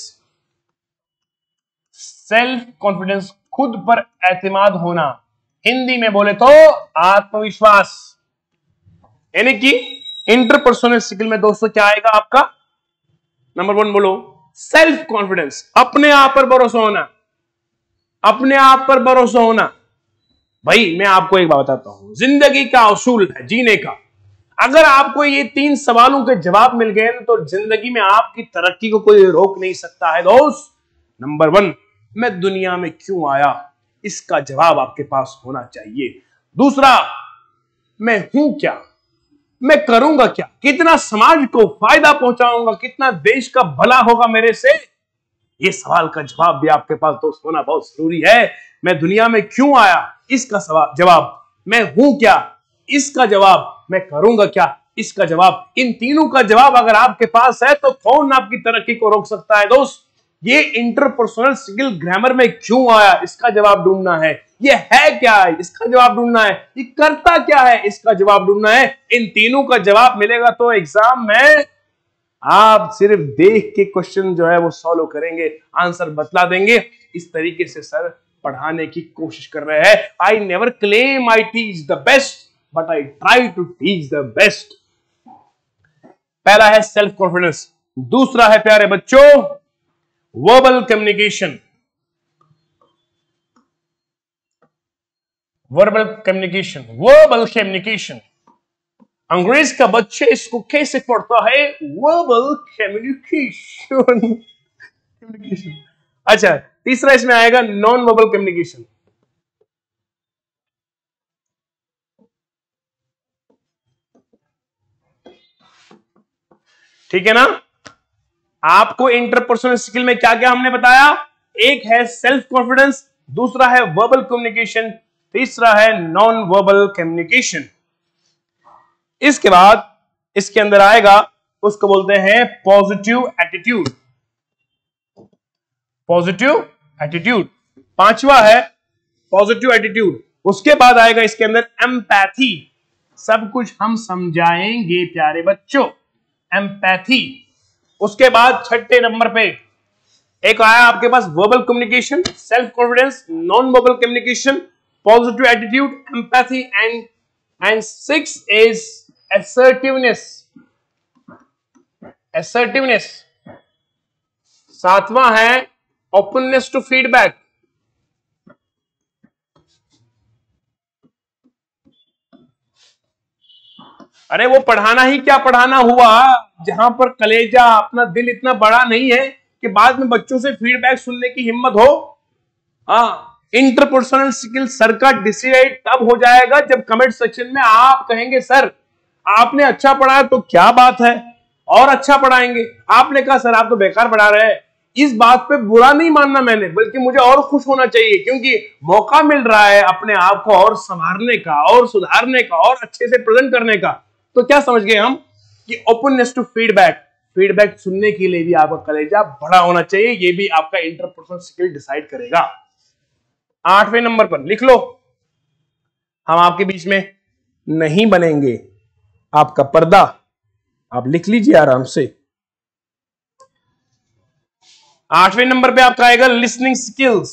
सेल्फ कॉन्फिडेंस, खुद पर एतमाद होना, हिंदी में बोले तो आत्मविश्वास। यानी कि इंटरपर्सनल स्किल में दोस्तों क्या आएगा आपका, नंबर वन बोलो, सेल्फ कॉन्फिडेंस, अपने आप पर भरोसा होना, अपने आप पर भरोसा होना। भाई मैं आपको एक बात बताता हूं, जिंदगी का उसूल है जीने का, अगर आपको ये तीन सवालों के जवाब मिल गए तो जिंदगी में आपकी तरक्की को कोई रोक नहीं सकता है दोस्त। नंबर वन, मैं दुनिया में क्यों आया, इसका जवाब आपके पास होना चाहिए। दूसरा, मैं हूं क्या, मैं करूंगा क्या, कितना समाज को फायदा पहुंचाऊंगा, कितना देश का भला होगा मेरे से, ये सवाल का जवाब भी आपके पास दोस्त होना बहुत जरूरी है। मैं दुनिया में क्यों आया, इसका सवाल जवाब, मैं हूं क्या, इसका जवाब, मैं करूंगा क्या, इसका जवाब, इन तीनों का जवाब अगर आपके पास है तो कौन आपकी तरक्की को रोक सकता है दोस्त। ये इंटरपर्सनल स्किल, ग्रामर में क्यों आया, इसका जवाब ढूंढना है, ये है क्या है, इसका जवाब ढूंढना है, ये करता क्या है, इसका जवाब ढूंढना है। इन तीनों का जवाब मिलेगा तो एग्जाम में आप सिर्फ देख के क्वेश्चन जो है वो सॉल्व करेंगे, आंसर बतला देंगे। इस तरीके से सर पढ़ाने की कोशिश कर रहे हैं। I never claim I teach the best but I try to teach the best. पहला है सेल्फ कॉन्फिडेंस, दूसरा है प्यारे बच्चों verbal communication. Verbal communication, verbal communication, अंग्रेज का बच्चे इसको कैसे पढ़ता है, वर्बल कम्युनिकेशन। कम्युनिकेशन, अच्छा तीसरा इसमें आएगा नॉन वर्बल कम्युनिकेशन। ठीक है ना, आपको इंटरपर्सनल स्किल में क्या क्या हमने बताया, एक है सेल्फ कॉन्फिडेंस, दूसरा है वर्बल कम्युनिकेशन, तीसरा है नॉन वर्बल कम्युनिकेशन। इसके बाद इसके अंदर आएगा, उसको बोलते हैं पॉजिटिव एटीट्यूड। पॉजिटिव एटीट्यूड पांचवा है पॉजिटिव एटीट्यूड। उसके बाद आएगा इसके अंदर एम्पैथी, सब कुछ हम समझाएंगे प्यारे बच्चों, एम्पैथी। उसके बाद छठे नंबर पे एक आया आपके पास verbal communication, self confidence, non verbal communication, positive attitude, empathy and and six is assertiveness, assertiveness। सातवां है openness to feedback। अरे वो पढ़ाना ही क्या पढ़ाना हुआ, जहां पर कलेजा अपना दिल इतना बड़ा नहीं है कि बाद में बच्चों से फीडबैक सुनने की हिम्मत हो। हाँ, इंटरपर्सनल स्किल सर का डिसाइड तब हो जाएगा जब कमेंट सेक्शन में आप कहेंगे सर आपने अच्छा पढ़ाया तो क्या बात है, और अच्छा पढ़ाएंगे। आपने कहा सर आप तो बेकार पढ़ा रहे हैं, इस बात पे बुरा नहीं मानना मैंने, बल्कि मुझे और खुश होना चाहिए क्योंकि मौका मिल रहा है अपने आप को और संवारने का और सुधारने का और अच्छे से प्रेजेंट करने का। तो क्या समझ गए हम कि ओपननेस टू फीडबैक, फीडबैक सुनने के लिए भी आपका कलेजा बड़ा होना चाहिए, ये भी आपका इंटरपर्सनल स्किल डिसाइड करेगा। आठवें नंबर पर लिख लो, हम आपके बीच में नहीं बनेंगे, आपका पर्दा आप लिख लीजिए आराम से। आठवें नंबर पे आपका आएगा लिसनिंग स्किल्स,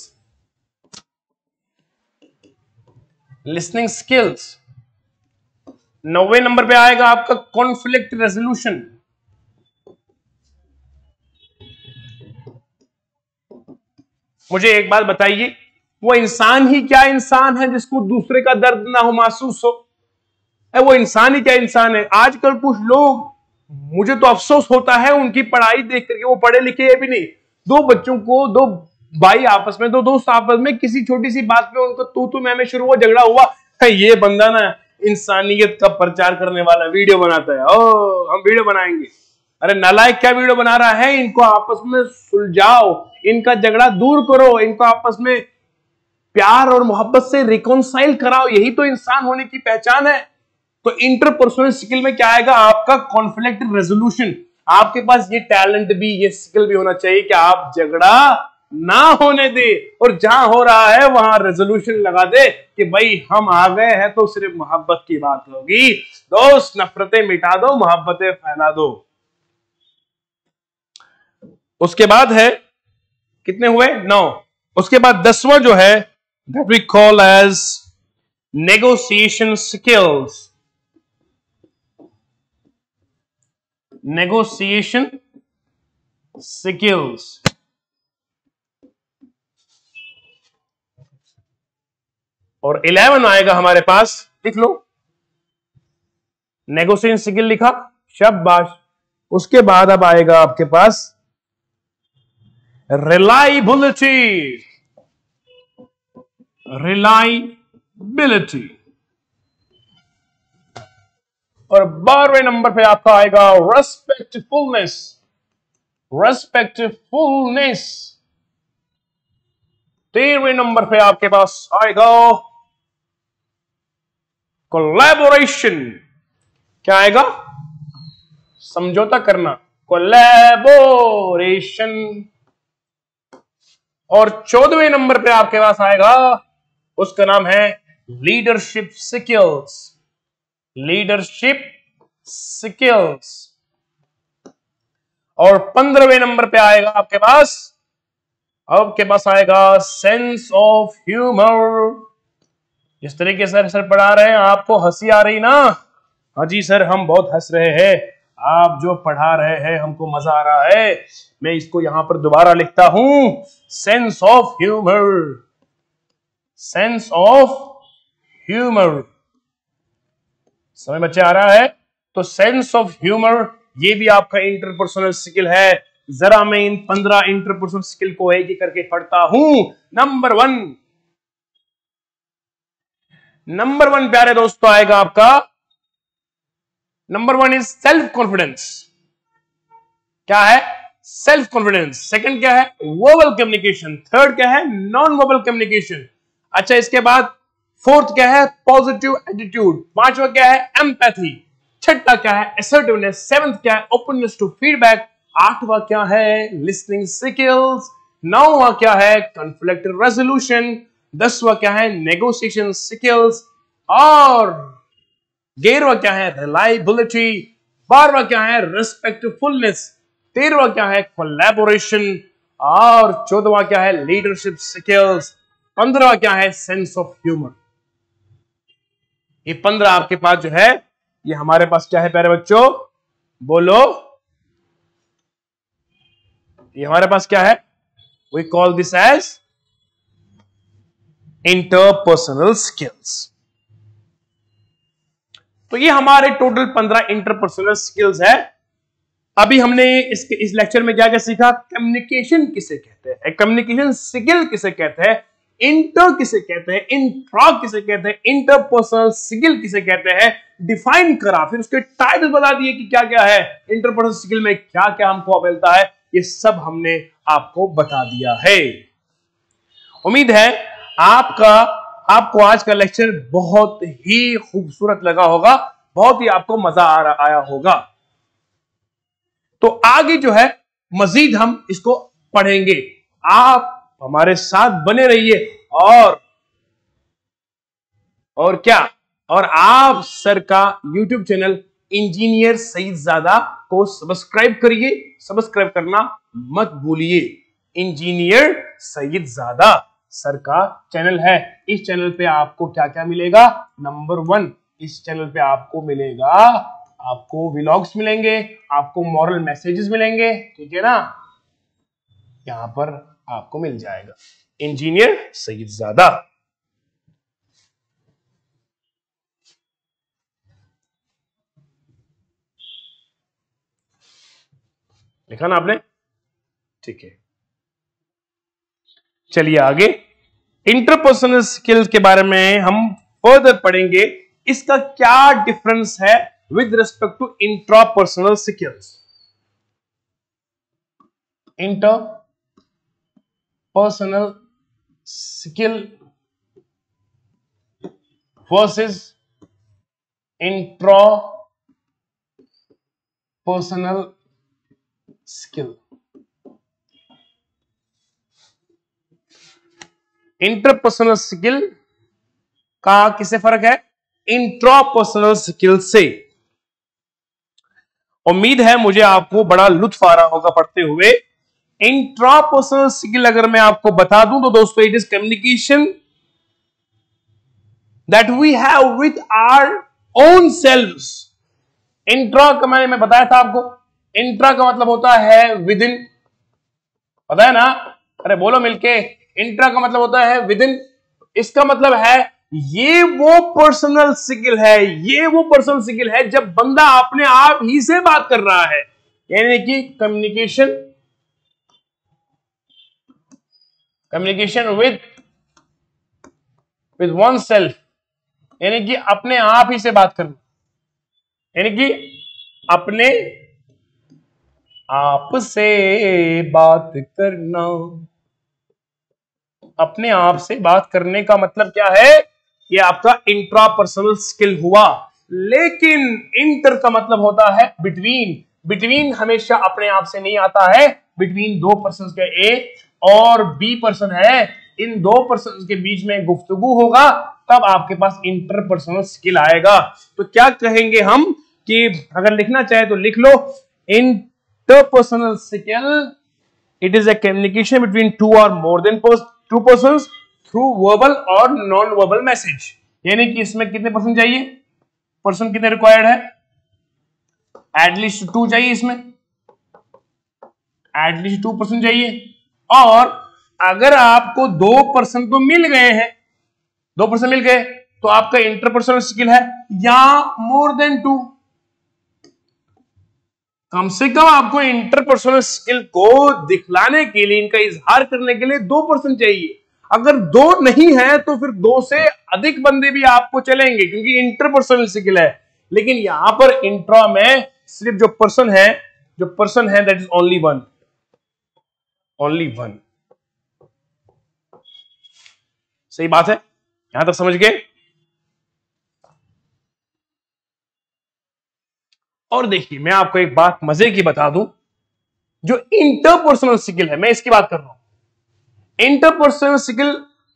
लिसनिंग स्किल्स। नौवें नंबर पे आएगा आपका कॉन्फ्लिक्ट रेजोल्यूशन। मुझे एक बात बताइए, वो इंसान ही क्या इंसान है जिसको दूसरे का दर्द ना हो महसूस हो, वो इंसान ही क्या इंसान है। आजकल कुछ लोग, मुझे तो अफसोस होता है उनकी पढ़ाई देख करके, वो पढ़े लिखे भी नहीं, दो बच्चों को, दो भाई आपस में, दो दोस्त आपस में किसी छोटी सी बात पे उनको तू तू मैं में शुरू हुआ, झगड़ा हुआ है, ये बंदा ना इंसानियत का प्रचार करने वाला वीडियो बनाता है, ओ हम वीडियो बनाएंगे, अरे नालायक क्या वीडियो बना रहा है, इनको आपस में सुलझाओ, इनका झगड़ा दूर करो, इनको आपस में प्यार और मोहब्बत से रिकॉन्साइल कराओ, यही तो इंसान होने की पहचान है। तो इंटरपर्सनल स्किल में क्या आएगा, आपका कॉन्फ्लिक्ट रेजोल्यूशन। आपके पास ये टैलेंट भी, ये स्किल भी होना चाहिए कि आप झगड़ा ना होने दे, और जहां हो रहा है वहां रेजोल्यूशन लगा दे कि भाई हम आ गए हैं तो सिर्फ मोहब्बत की बात होगी। दोस्त, नफरतें मिटा दो, मोहब्बतें फैला दो। उसके बाद है, कितने हुए, नौ। उसके बाद दसवां जो है, that we call as negotiation skills. Negotiation skills. और इलेवन आएगा हमारे पास, लिख लो, नेगोशिएशन स्किल लिखा, शाबाश। उसके बाद अब आएगा आपके पास रिलायबिलिटी। रिलायबिलिटी और बारहवें नंबर पे आपका आएगा रेस्पेक्टफुलनेस। रेस्पेक्टफुलनेस। तेरहवें नंबर पे आपके पास आएगा कोलैबोरेशन। क्या आएगा, समझौता करना, कोलैबोरेशन। और चौदहवें नंबर पे आपके पास आएगा, उसका नाम है लीडरशिप स्किल्स। Leadership skills. और पंद्रहवें नंबर पे आएगा आपके पास, आपके पास आएगा सेंस ऑफ ह्यूमर। जिस तरीके से सर पढ़ा रहे हैं, आपको हंसी आ रही ना? हाँ जी सर, हम बहुत हंस रहे हैं, आप जो पढ़ा रहे हैं हमको मजा आ रहा है। मैं इसको यहां पर दोबारा लिखता हूं, sense of humour. Sense of humour. समझ बच्चे आ रहा है? तो सेंस ऑफ ह्यूमर ये भी आपका इंटरपर्सनल स्किल है। जरा मैं इन पंद्रह इंटरपर्सनल स्किल को एक एक करके पढ़ता हूं। नंबर वन, नंबर वन प्यारे दोस्तों आएगा आपका, number one is self confidence. क्या है? Self confidence. सेकंड क्या है? Verbal communication. थर्ड क्या है? Non verbal communication. अच्छा, इसके बाद फोर्थ क्या है? Positive attitude. पांचवा क्या है? एम्पैथी। छठा क्या है? असर्टिवनेस। सेवंथ क्या है? Openness to feedback. आठवां क्या है? Listening skills. नौवां क्या है? Conflict resolution. दसवां क्या है? Negotiation skills. और ग्यारहवां क्या है? रिलायबिलिटी। बारहवां क्या है? रिस्पेक्टफुलनेस। तेरहवां क्या है? कोलैबोरेशन। और चौदहवां क्या है? Leadership skills. पंद्रहवां क्या है? Sense of humour. ये पंद्रह आपके पास जो है, ये हमारे पास क्या है प्यारे बच्चों? बोलो, ये हमारे पास क्या है? We call this as interpersonal skills. तो ये हमारे टोटल पंद्रह इंटरपर्सनल स्किल्स है। अभी हमने इसके इस लेक्चर में क्या क्या सीखा? कम्युनिकेशन किसे कहते हैं, कम्युनिकेशन स्किल किसे कहते हैं, इंटर किसे कहते हैं, इंट्रा किसे कहते हैं, इंटरपर्सनल स्किल किसे कहते हैं, डिफाइन करा, फिर उसके टाइटल बता दिए कि क्या क्या है, इंटरपर्सनल स्किल में क्या क्या हमको मिलता है, ये सब हमने आपको बता दिया है। उम्मीद है आपका आपको आज का लेक्चर बहुत ही खूबसूरत लगा होगा, बहुत ही आपको मजा आ रहा आया होगा। तो आगे जो है मजीद हम इसको पढ़ेंगे। आप हमारे साथ बने रहिए और और क्या और आप सर का यूट्यूब चैनल इंजीनियर सईदजादा को सब्सक्राइब करिए। सब्सक्राइब करना मत भूलिए। इंजीनियर सईदजादा सर का चैनल है। इस चैनल पे आपको क्या क्या मिलेगा? नंबर वन, इस चैनल पे आपको मिलेगा, आपको व्लॉग्स मिलेंगे, आपको मॉरल मैसेजेस मिलेंगे, ठीक है ना? यहां पर आपको मिल जाएगा इंजीनियर सईदजादा। लिखा ना आपने? ठीक है, चलिए आगे इंटरपर्सनल स्किल्स के बारे में हम फर्दर पढ़ेंगे। इसका क्या डिफरेंस है with respect to intrapersonal skills. interpersonal skill versus intrapersonal skill. Interpersonal skill का किससे फर्क है? इंट्रापर्सनल स्किल से। उम्मीद है मुझे आपको बड़ा लुत्फ आ रहा होगा पढ़ते हुए। इंट्रापर्सनल स्किल अगर मैं आपको बता दूं तो दोस्तों, it is communication that we have with our own selves. Intra का मैंने मैं बताया था आपको, इंट्रा का मतलब होता है विद इन, पता है ना? अरे बोलो मिलके, इंट्रा का मतलब होता है विद इन। इसका मतलब है ये वो पर्सनल स्किल है, ये वो पर्सनल स्किल है जब बंदा अपने आप ही से बात कर रहा है, यानी कि communication communication with with one self, यानी कि अपने आप ही से बात करना, यानी कि अपने आप से बात करना। अपने आप से बात करने का मतलब क्या है? ये आपका इंट्रापर्सनल स्किल हुआ। लेकिन इंटर का मतलब होता है बिटवीन। बिटवीन हमेशा अपने आप से नहीं आता है, बिटवीन दो पर्सन का ए और बी पर्सन है, इन दो पर्सन के बीच में गुफ्तगू होगा, तब आपके पास इंटरपर्सनल स्किल आएगा। तो क्या कहेंगे हम कि अगर लिखना चाहे तो लिख लो, interpersonal skill it is a communication between two और more than two persons through verbal और नॉन वर्बल मैसेज। यानी कि इसमें कितने पर्सन चाहिए? पर्सन कितने रिक्वायर्ड है? एटलीस्ट टू चाहिए, इसमें एटलीस्ट टू पर्सन चाहिए। और अगर आपको दो पर्सन तो मिल गए हैं, दो पर्सन मिल गए, तो आपका इंटरपर्सनल स्किल है या मोर देन टू। कम से कम आपको इंटरपर्सनल स्किल को दिखलाने के लिए, इनका इजहार करने के लिए दो पर्सन चाहिए। अगर दो नहीं है तो फिर दो से अधिक बंदे भी आपको चलेंगे, क्योंकि इंटरपर्सनल स्किल है। लेकिन यहां पर इंट्रा में सिर्फ जो पर्सन है, जो पर्सन है that is only one, only one. सही बात है, यहां तक समझ गए? और देखिए, मैं आपको एक बात मजे की बता दूं, जो इंटरपर्सनल स्किल है, मैं इसकी बात कर रहा हूं। इंटरपर्सनल स्किल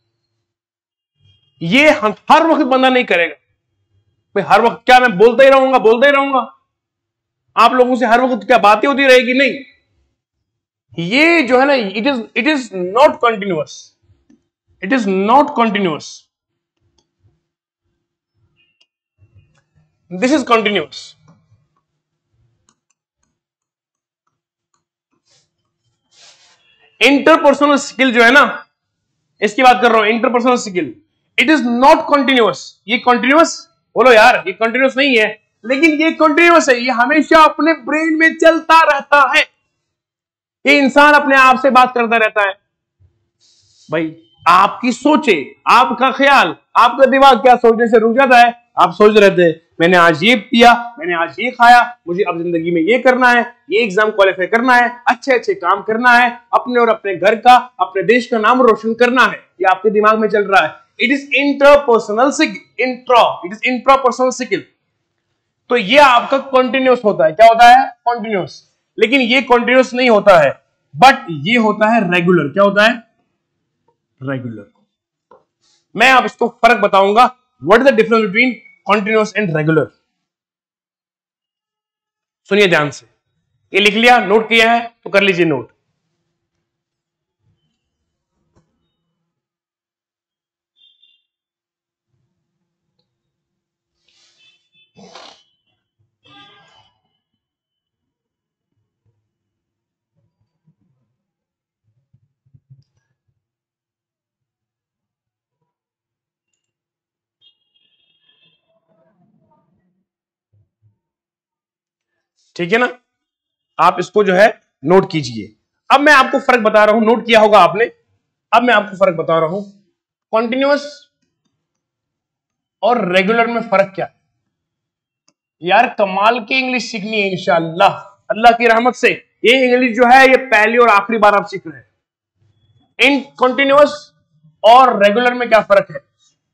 ये हर वक्त बंदा नहीं करेगा। भाई हर वक्त क्या मैं बोलता ही रहूंगा बोलता ही रहूंगा आप लोगों से, हर वक्त क्या बातें होती रहेगी? नहीं, ये जो है ना, it is it is not continuous, it is not continuous, this is continuous. Interpersonal skill जो है ना, इसकी बात कर रहा हूं, interpersonal skill it is not continuous. ये कंटिन्यूअस, बोलो यार, ये कंटिन्यूअस नहीं है, लेकिन ये कंटिन्यूअस है, ये हमेशा अपने ब्रेन में चलता रहता है। ये इंसान अपने आप से बात करता रहता है। भाई आपकी सोचे, आपका ख्याल, आपका दिमाग क्या सोचने से रुक जाता है? आप सोच रहे थे मैंने आज ये पिया, मैंने आज ये खाया, मुझे अब जिंदगी में ये करना है, ये एग्जाम क्वालिफाई करना है, अच्छे अच्छे काम करना है, अपने और अपने घर का, अपने देश का नाम रोशन करना है। ये आपके दिमाग में चल रहा है। It is interpersonal skill, intra it is intrapersonal skill. तो ये आपका कंटिन्यूअस होता है। क्या होता है? कंटिन्यूअस। लेकिन ये कंटिन्यूअस नहीं होता है, बट ये होता है रेगुलर। क्या होता है? रेगुलर। मैं आप इसको फर्क बताऊंगा, what is the difference between continuous and regular. सुनिए ध्यान से, ये लिख लिया, नोट किया है तो कर लीजिए नोट। ठीक है ना? आप इसको जो है नोट कीजिए। अब मैं आपको फर्क बता रहा हूं, नोट किया होगा आपने। अब मैं आपको फर्क बता रहा हूं, कॉन्टिन्यूअस और रेगुलर में फर्क क्या है। यार कमाल की इंग्लिश सीखनी है इंशाअल्लाह, अल्लाह की रहमत से। ये इंग्लिश जो है ये पहली और आखिरी बार आप सीख रहे हैं। इन कंटिन्यूअस और रेगुलर में क्या फर्क है?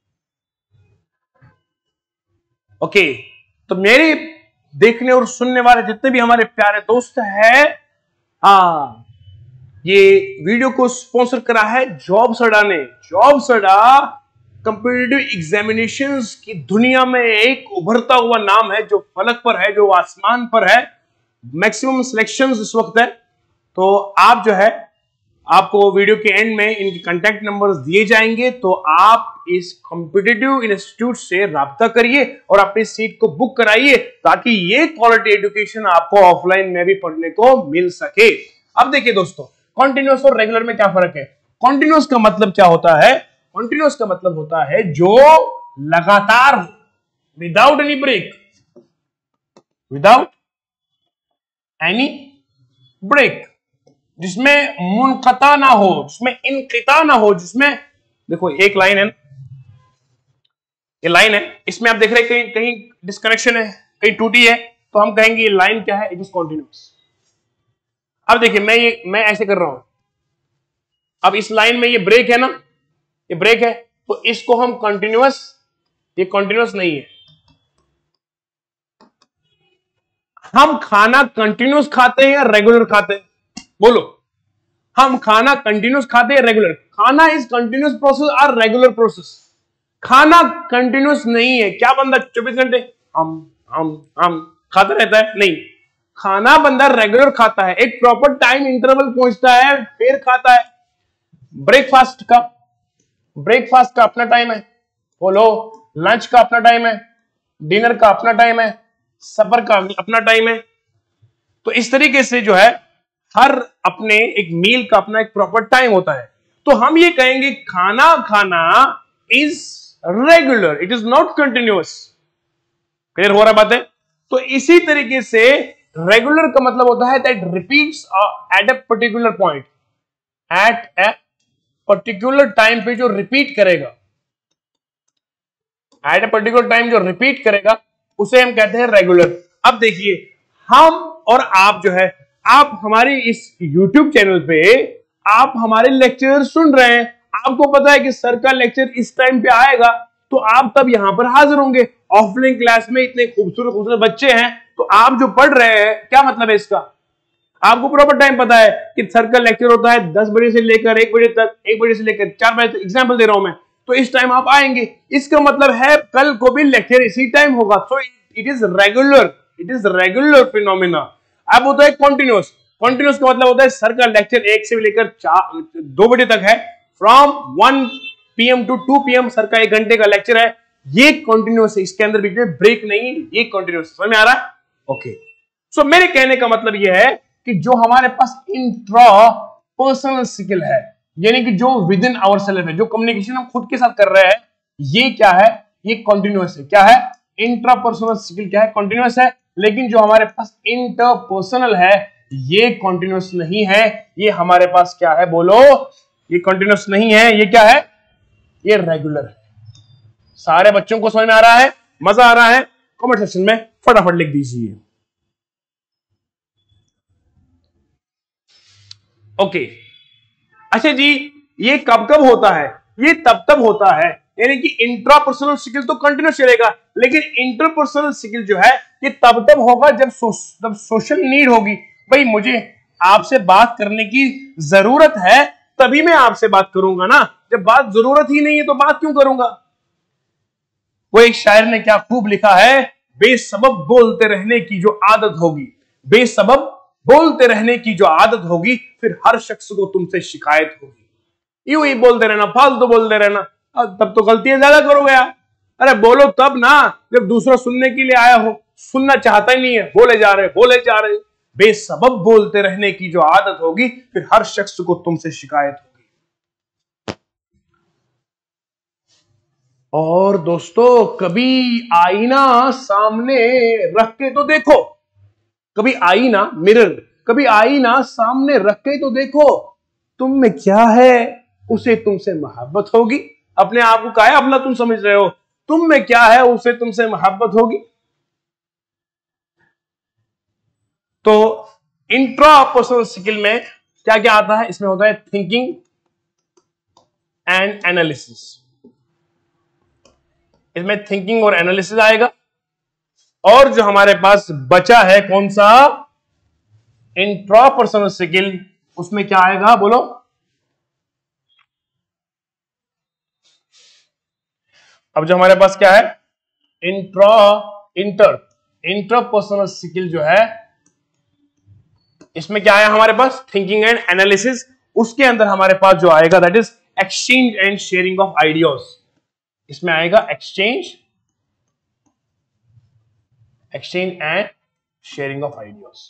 ओके okay, तो मेरे देखने और सुनने वाले जितने भी हमारे प्यारे दोस्त हैं, हाँ, ये वीडियो को स्पॉन्सर करा है जॉब्स अड्डा ने। जॉब्स अड्डा कंपिटिटिव एग्जामिनेशंस की दुनिया में एक उभरता हुआ नाम है, जो फलक पर है, जो आसमान पर है। मैक्सिमम सिलेक्शंस इस वक्त है। तो आप जो है, आपको वीडियो के एंड में इनके कांटेक्ट नंबर्स दिए जाएंगे, तो आप इस कॉम्पिटिटिव इंस्टीट्यूट से राब्ता करिए और अपनी सीट को बुक कराइए, ताकि ये क्वालिटी एजुकेशन आपको ऑफलाइन में भी पढ़ने को मिल सके। अब देखिए दोस्तों, कॉन्टिन्यूअस और रेगुलर में क्या फर्क है? कॉन्टिन्यूअस का मतलब क्या होता है? कॉन्टिन्यूअस का मतलब होता है जो लगातार हो, without any break, without any break, जिसमें मुनक़ता ना हो, जिसमें इनक़िता ना हो, जिसमें देखो एक लाइन है, ये लाइन है, इसमें आप देख रहे हैं कहीं कहीं डिस्कनेक्शन है, कहीं टूटी है, तो हम कहेंगे ये लाइन क्या है? It is continuous. अब देखिए, मैं ये मैं ऐसे कर रहा हूं, अब इस लाइन में ये ब्रेक है ना, ये ब्रेक है, तो इसको हम कंटिन्यूअस, ये कंटिन्यूअस नहीं है। हम खाना कंटिन्यूअस खाते हैं या रेगुलर खाते हैं? बोलो, हम खाना कंटिन्यूअस खाते हैं रेगुलर? खाना इज कंटिन्यूअस प्रोसेस और रेगुलर प्रोसेस। खाना कंटिन्यूअस नहीं है। क्या बंदा चौबीस घंटे हम हम हम खाता रहता है? नहीं, खाना बंदा रेगुलर खाता है, एक प्रॉपर टाइम इंटरवल पहुंचता है, फिर खाता है। ब्रेकफास्ट का ब्रेकफास्ट का अपना टाइम है, बोलो, लंच का अपना टाइम है, डिनर का अपना टाइम है, सफर का अपना टाइम है। तो इस तरीके से जो है, हर अपने एक मील का अपना एक प्रॉपर टाइम होता है। तो हम ये कहेंगे खाना खाना is regular, it is not continuous. Clear हो रहा बात है? तो इसी तरीके से रेगुलर का मतलब होता है that repeats at a particular point, at a particular time पे जो रिपीट करेगा, एट ए पर्टिकुलर टाइम जो रिपीट करेगा, उसे हम कहते हैं रेगुलर। अब देखिए, हम और आप जो है, आप हमारी इस YouTube चैनल पे आप हमारे लेक्चर सुन रहे हैं, आपको पता है कि सर का लेक्चर इस टाइम पे आएगा, तो आप तब यहां पर हाजिर होंगे। ऑफलाइन क्लास में इतने खूबसूरत खूबसूरत बच्चे हैं, तो आप जो पढ़ रहे हैं, क्या मतलब है इसका? आपको प्रॉपर टाइम पता है कि सर का लेक्चर होता है दस बजे से लेकर एक बजे तक, एक बजे से लेकर चार बजे तक, एग्जाम्पल दे रहा हूं मैं, तो इस टाइम आप आएंगे। इसका मतलब है कल को भी लेक्चर इसी टाइम होगा। So it is regular, it is regular phenomena. अब होता है कॉन्टिन्यूअस। कॉन्टिन्यूअस का मतलब होता है सर का लेक्चर एक से लेकर चार दो बजे तक है, from one P M to two P M sir का एक घंटे का लेक्चर है। ये कॉन्टिन्यूअस है, इसके अंदर बीच में ब्रेक नहीं है, ये कॉन्टिन्यूअस। समझ में आ रहा है? ओके, सो मेरे कहने का मतलब यह है कि जो हमारे पास इंट्रा पर्सनल स्किल है, यानी कि जो विद इन आवर सेल्फ है, जो कम्युनिकेशन हम खुद के साथ कर रहे हैं, ये क्या है? ये कॉन्टिन्यूअस है। क्या है? इंट्रा पर्सनल स्किल क्या है? कॉन्टिन्यूअस है। लेकिन जो हमारे पास इंटरपर्सनल है, ये कॉन्टिन्यूअस नहीं है। ये हमारे पास क्या है? बोलो, ये कॉन्टिन्यूअस नहीं है। ये क्या है? ये रेगुलर है। सारे बच्चों को समझ में आ रहा है? मजा आ रहा है? कमेंट सेक्शन में फटाफट लिख दीजिए। ओके, अच्छा जी, ये कब कब होता है? ये तब तब होता है, यानी कि इंट्रापर्सनल स्किल तो कंटिन्यूस चलेगा, लेकिन इंटरपर्सनल स्किल जो है ये तब तब होगा जब सो, जब सोशल नीड होगी। भाई, मुझे आपसे बात करने की जरूरत है, तभी मैं आपसे बात करूंगा ना। जब बात जरूरत ही नहीं है तो बात क्यों करूंगा? वो एक शायर ने क्या खूब लिखा है, बेसबब बोलते रहने की जो आदत होगी, बेसबब बोलते रहने की जो आदत होगी, फिर हर शख्स को तुमसे शिकायत होगी। यूं ही बोलते रहना, फालतू बोलते रहना, तब तो गलतियां ज्यादा करोगे यार। अरे बोलो तब ना, जब दूसरा सुनने के लिए आया हो। सुनना चाहता ही नहीं है, बोले जा रहे बोले जा रहे। बेसबब बोलते रहने की जो आदत होगी, फिर हर शख्स को तुमसे शिकायत होगी। और दोस्तों, कभी आईना सामने रख के तो देखो, कभी आईना, मिरर, कभी आईना सामने रख के तो देखो, तुम में क्या है उसे तुमसे मोहब्बत होगी। अपने आप को काया अपना तुम समझ रहे हो, तुम में क्या है उसे तुमसे मोहब्बत होगी। तो इंट्रापर्सनल स्किल में क्या क्या आता है इसमें? होता है थिंकिंग एंड एनालिसिस। इसमें थिंकिंग और एनालिसिस आएगा। और जो हमारे पास बचा है कौन सा? इंट्रापर्सनल स्किल, उसमें क्या आएगा बोलो? अब जो हमारे पास क्या है? इंट्रा इंटर इंट्रापर्सनल स्किल जो है, इसमें क्या आया हमारे पास? Thinking and analysis. उसके अंदर हमारे पास जो आएगा that is exchange and sharing of ideas. इसमें आएगा exchange exchange and sharing of ideas.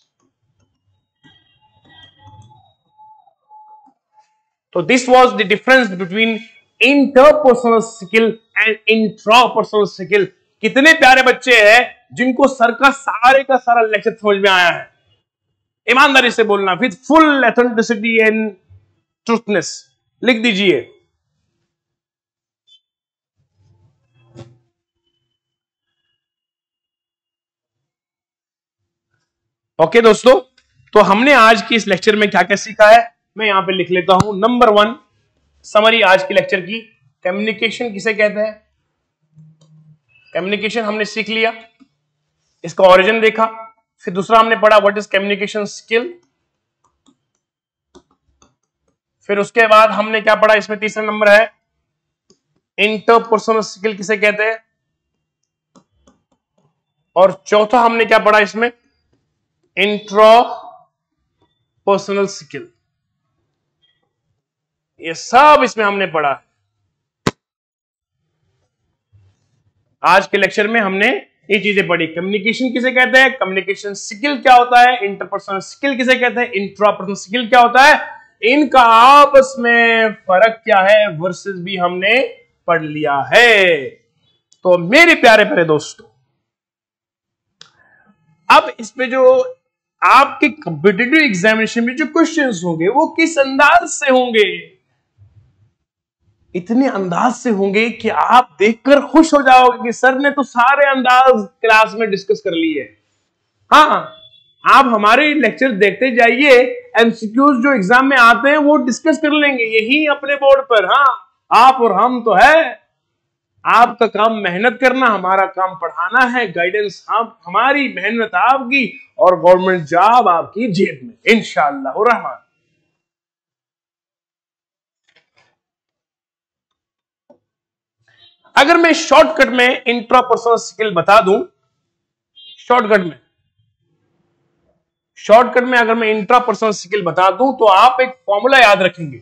तो this was the difference between interpersonal skill and intrapersonal skill. कितने प्यारे बच्चे हैं जिनको सर का सारे का सारा लेक्चर समझ में आया है? ईमानदारी से बोलना, with full authenticity and truthness लिख दीजिए। ओके दोस्तों, तो हमने आज की इस लेक्चर में क्या क्या सीखा है मैं यहां पे लिख लेता हूं। नंबर वन, समरी आज के लेक्चर की। कम्युनिकेशन किसे कहते हैं? कम्युनिकेशन हमने सीख लिया, इसका ओरिजिन देखा। फिर दूसरा हमने पढ़ा व्हाट इज कम्युनिकेशन स्किल। फिर उसके बाद हमने क्या पढ़ा? इसमें तीसरा नंबर है इंटरपर्सनल स्किल किसे कहते हैं। और चौथा हमने क्या पढ़ा इसमें? Intrapersonal skill. ये सब इसमें हमने पढ़ा। आज के लेक्चर में हमने ये चीजें पढ़ी। कम्युनिकेशन किसे कहते हैं, कम्युनिकेशन स्किल क्या होता है, इंटरपर्सनल स्किल किसे कहते हैं, इंट्रापर्सनल स्किल क्या होता है, इनका आपस में फर्क क्या है वर्सेस भी हमने पढ़ लिया है। तो मेरे प्यारे प्यारे दोस्तों, अब इस पे जो आपके कॉम्पिटिटिव एग्जामिनेशन में जो क्वेश्चंस होंगे वो किस अंदाज से होंगे? इतने अंदाज से होंगे कि आप देखकर खुश हो जाओगे कि सर ने तो सारे अंदाज क्लास में डिस्कस कर लिए। हाँ, आप हमारे लेक्चर देखते जाइए, एमसीक्यूज जो एग्जाम में आते हैं वो डिस्कस कर लेंगे यही अपने बोर्ड पर। हाँ, आप और हम तो है, आपका काम मेहनत करना, हमारा काम पढ़ाना है, गाइडेंस आप, हमारी मेहनत आपकी, और गवर्नमेंट जॉब आपकी जेब में इंशाअल्लाह रहमान। अगर मैं शॉर्टकट में इंट्रापर्सनल स्किल बता दूं, शॉर्टकट में शॉर्टकट में अगर मैं इंट्रापर्सनल स्किल बता दूं तो आप एक फॉर्मूला याद रखेंगे।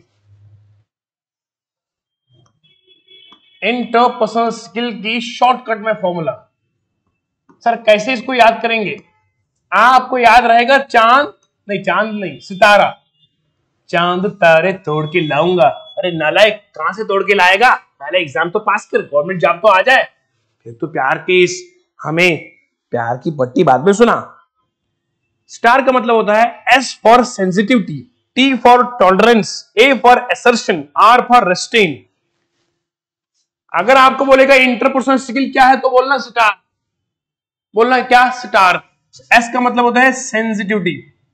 इंटरपर्सनल स्किल की शॉर्टकट में फॉर्मूला, सर कैसे इसको याद करेंगे? आपको याद रहेगा चांद नहीं, चांद नहीं, सितारा। चांद तारे तोड़ के लाऊंगा। अरे नालायक, कहां से तोड़ के लाएगा? पहले एग्जाम तो पास कर, गवर्नमेंट जॉब तो आ जाए, फिर तो प्यार की इस हमें प्यार की पट्टी बाद में सुना। स्टार का मतलब होता है S for sensitivity, T for tolerance, A for assertion, R for restraint. अगर आपको बोलेगा इंटरपर्सनल स्किल क्या है तो बोलना स्टार, बोलना क्या? स्टार। एस का मतलब होता है सेंसिटिविटी,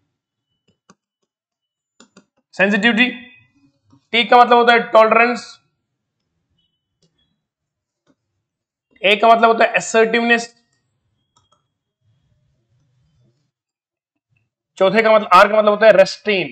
सेंसिटिविटी। टी का मतलब होता है टॉलरेंस, ए का मतलब होता है असर्टिवनेस, चौथे का मतलब आर का मतलब होता है रेस्ट्रेन,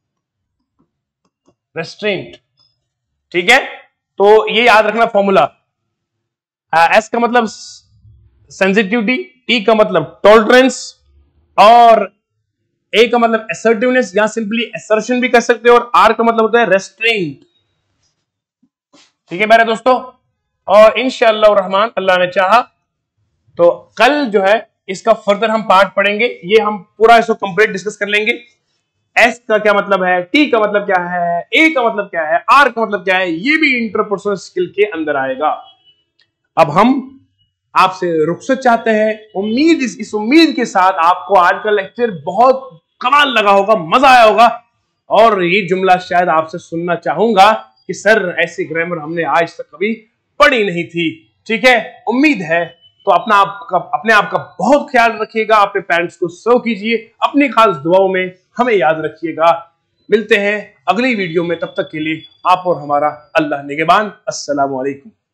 रेस्ट्रेंट। ठीक है, तो ये याद रखना फॉर्मूला। एस का मतलब सेंसिटिविटी, टी का मतलब टॉलरेंस, और ए का मतलब असर्टिवनेस, या सिंपली असर्शन भी कर सकते हो, और आर का मतलब होता है रेस्ट्रेंट। ठीक है मेरे दोस्तों, और इंशाअल्लाह रहमान अल्लाह ने चाहा तो कल जो है इसका फर्दर हम पार्ट पढ़ेंगे। ये हम पूरा इसको कंप्लीट डिस्कस कर लेंगे। एस का क्या मतलब है, टी का मतलब क्या है, ए का मतलब क्या है, आर का मतलब क्या है, ये भी इंटरपर्सनल स्किल के अंदर आएगा। अब हम आपसे रुखसत चाहते हैं, उम्मीद इस, इस उम्मीद के साथ आपको आज का लेक्चर बहुत कमाल लगा होगा, मजा आया होगा, और ये जुमला शायद आपसे सुनना चाहूंगा कि सर ऐसी ग्रामर हमने आज तक कभी पढ़ी नहीं थी। ठीक है, उम्मीद है। तो अपना आपका अपने आप का बहुत ख्याल रखिएगा, अपने पेरेंट्स को सर्व कीजिए, अपनी खास दुआओं में हमें याद रखिएगा। मिलते हैं अगली वीडियो में, तब तक के लिए आप और हमारा अल्लाह निगहबान। अस्सलामु अलैकुम।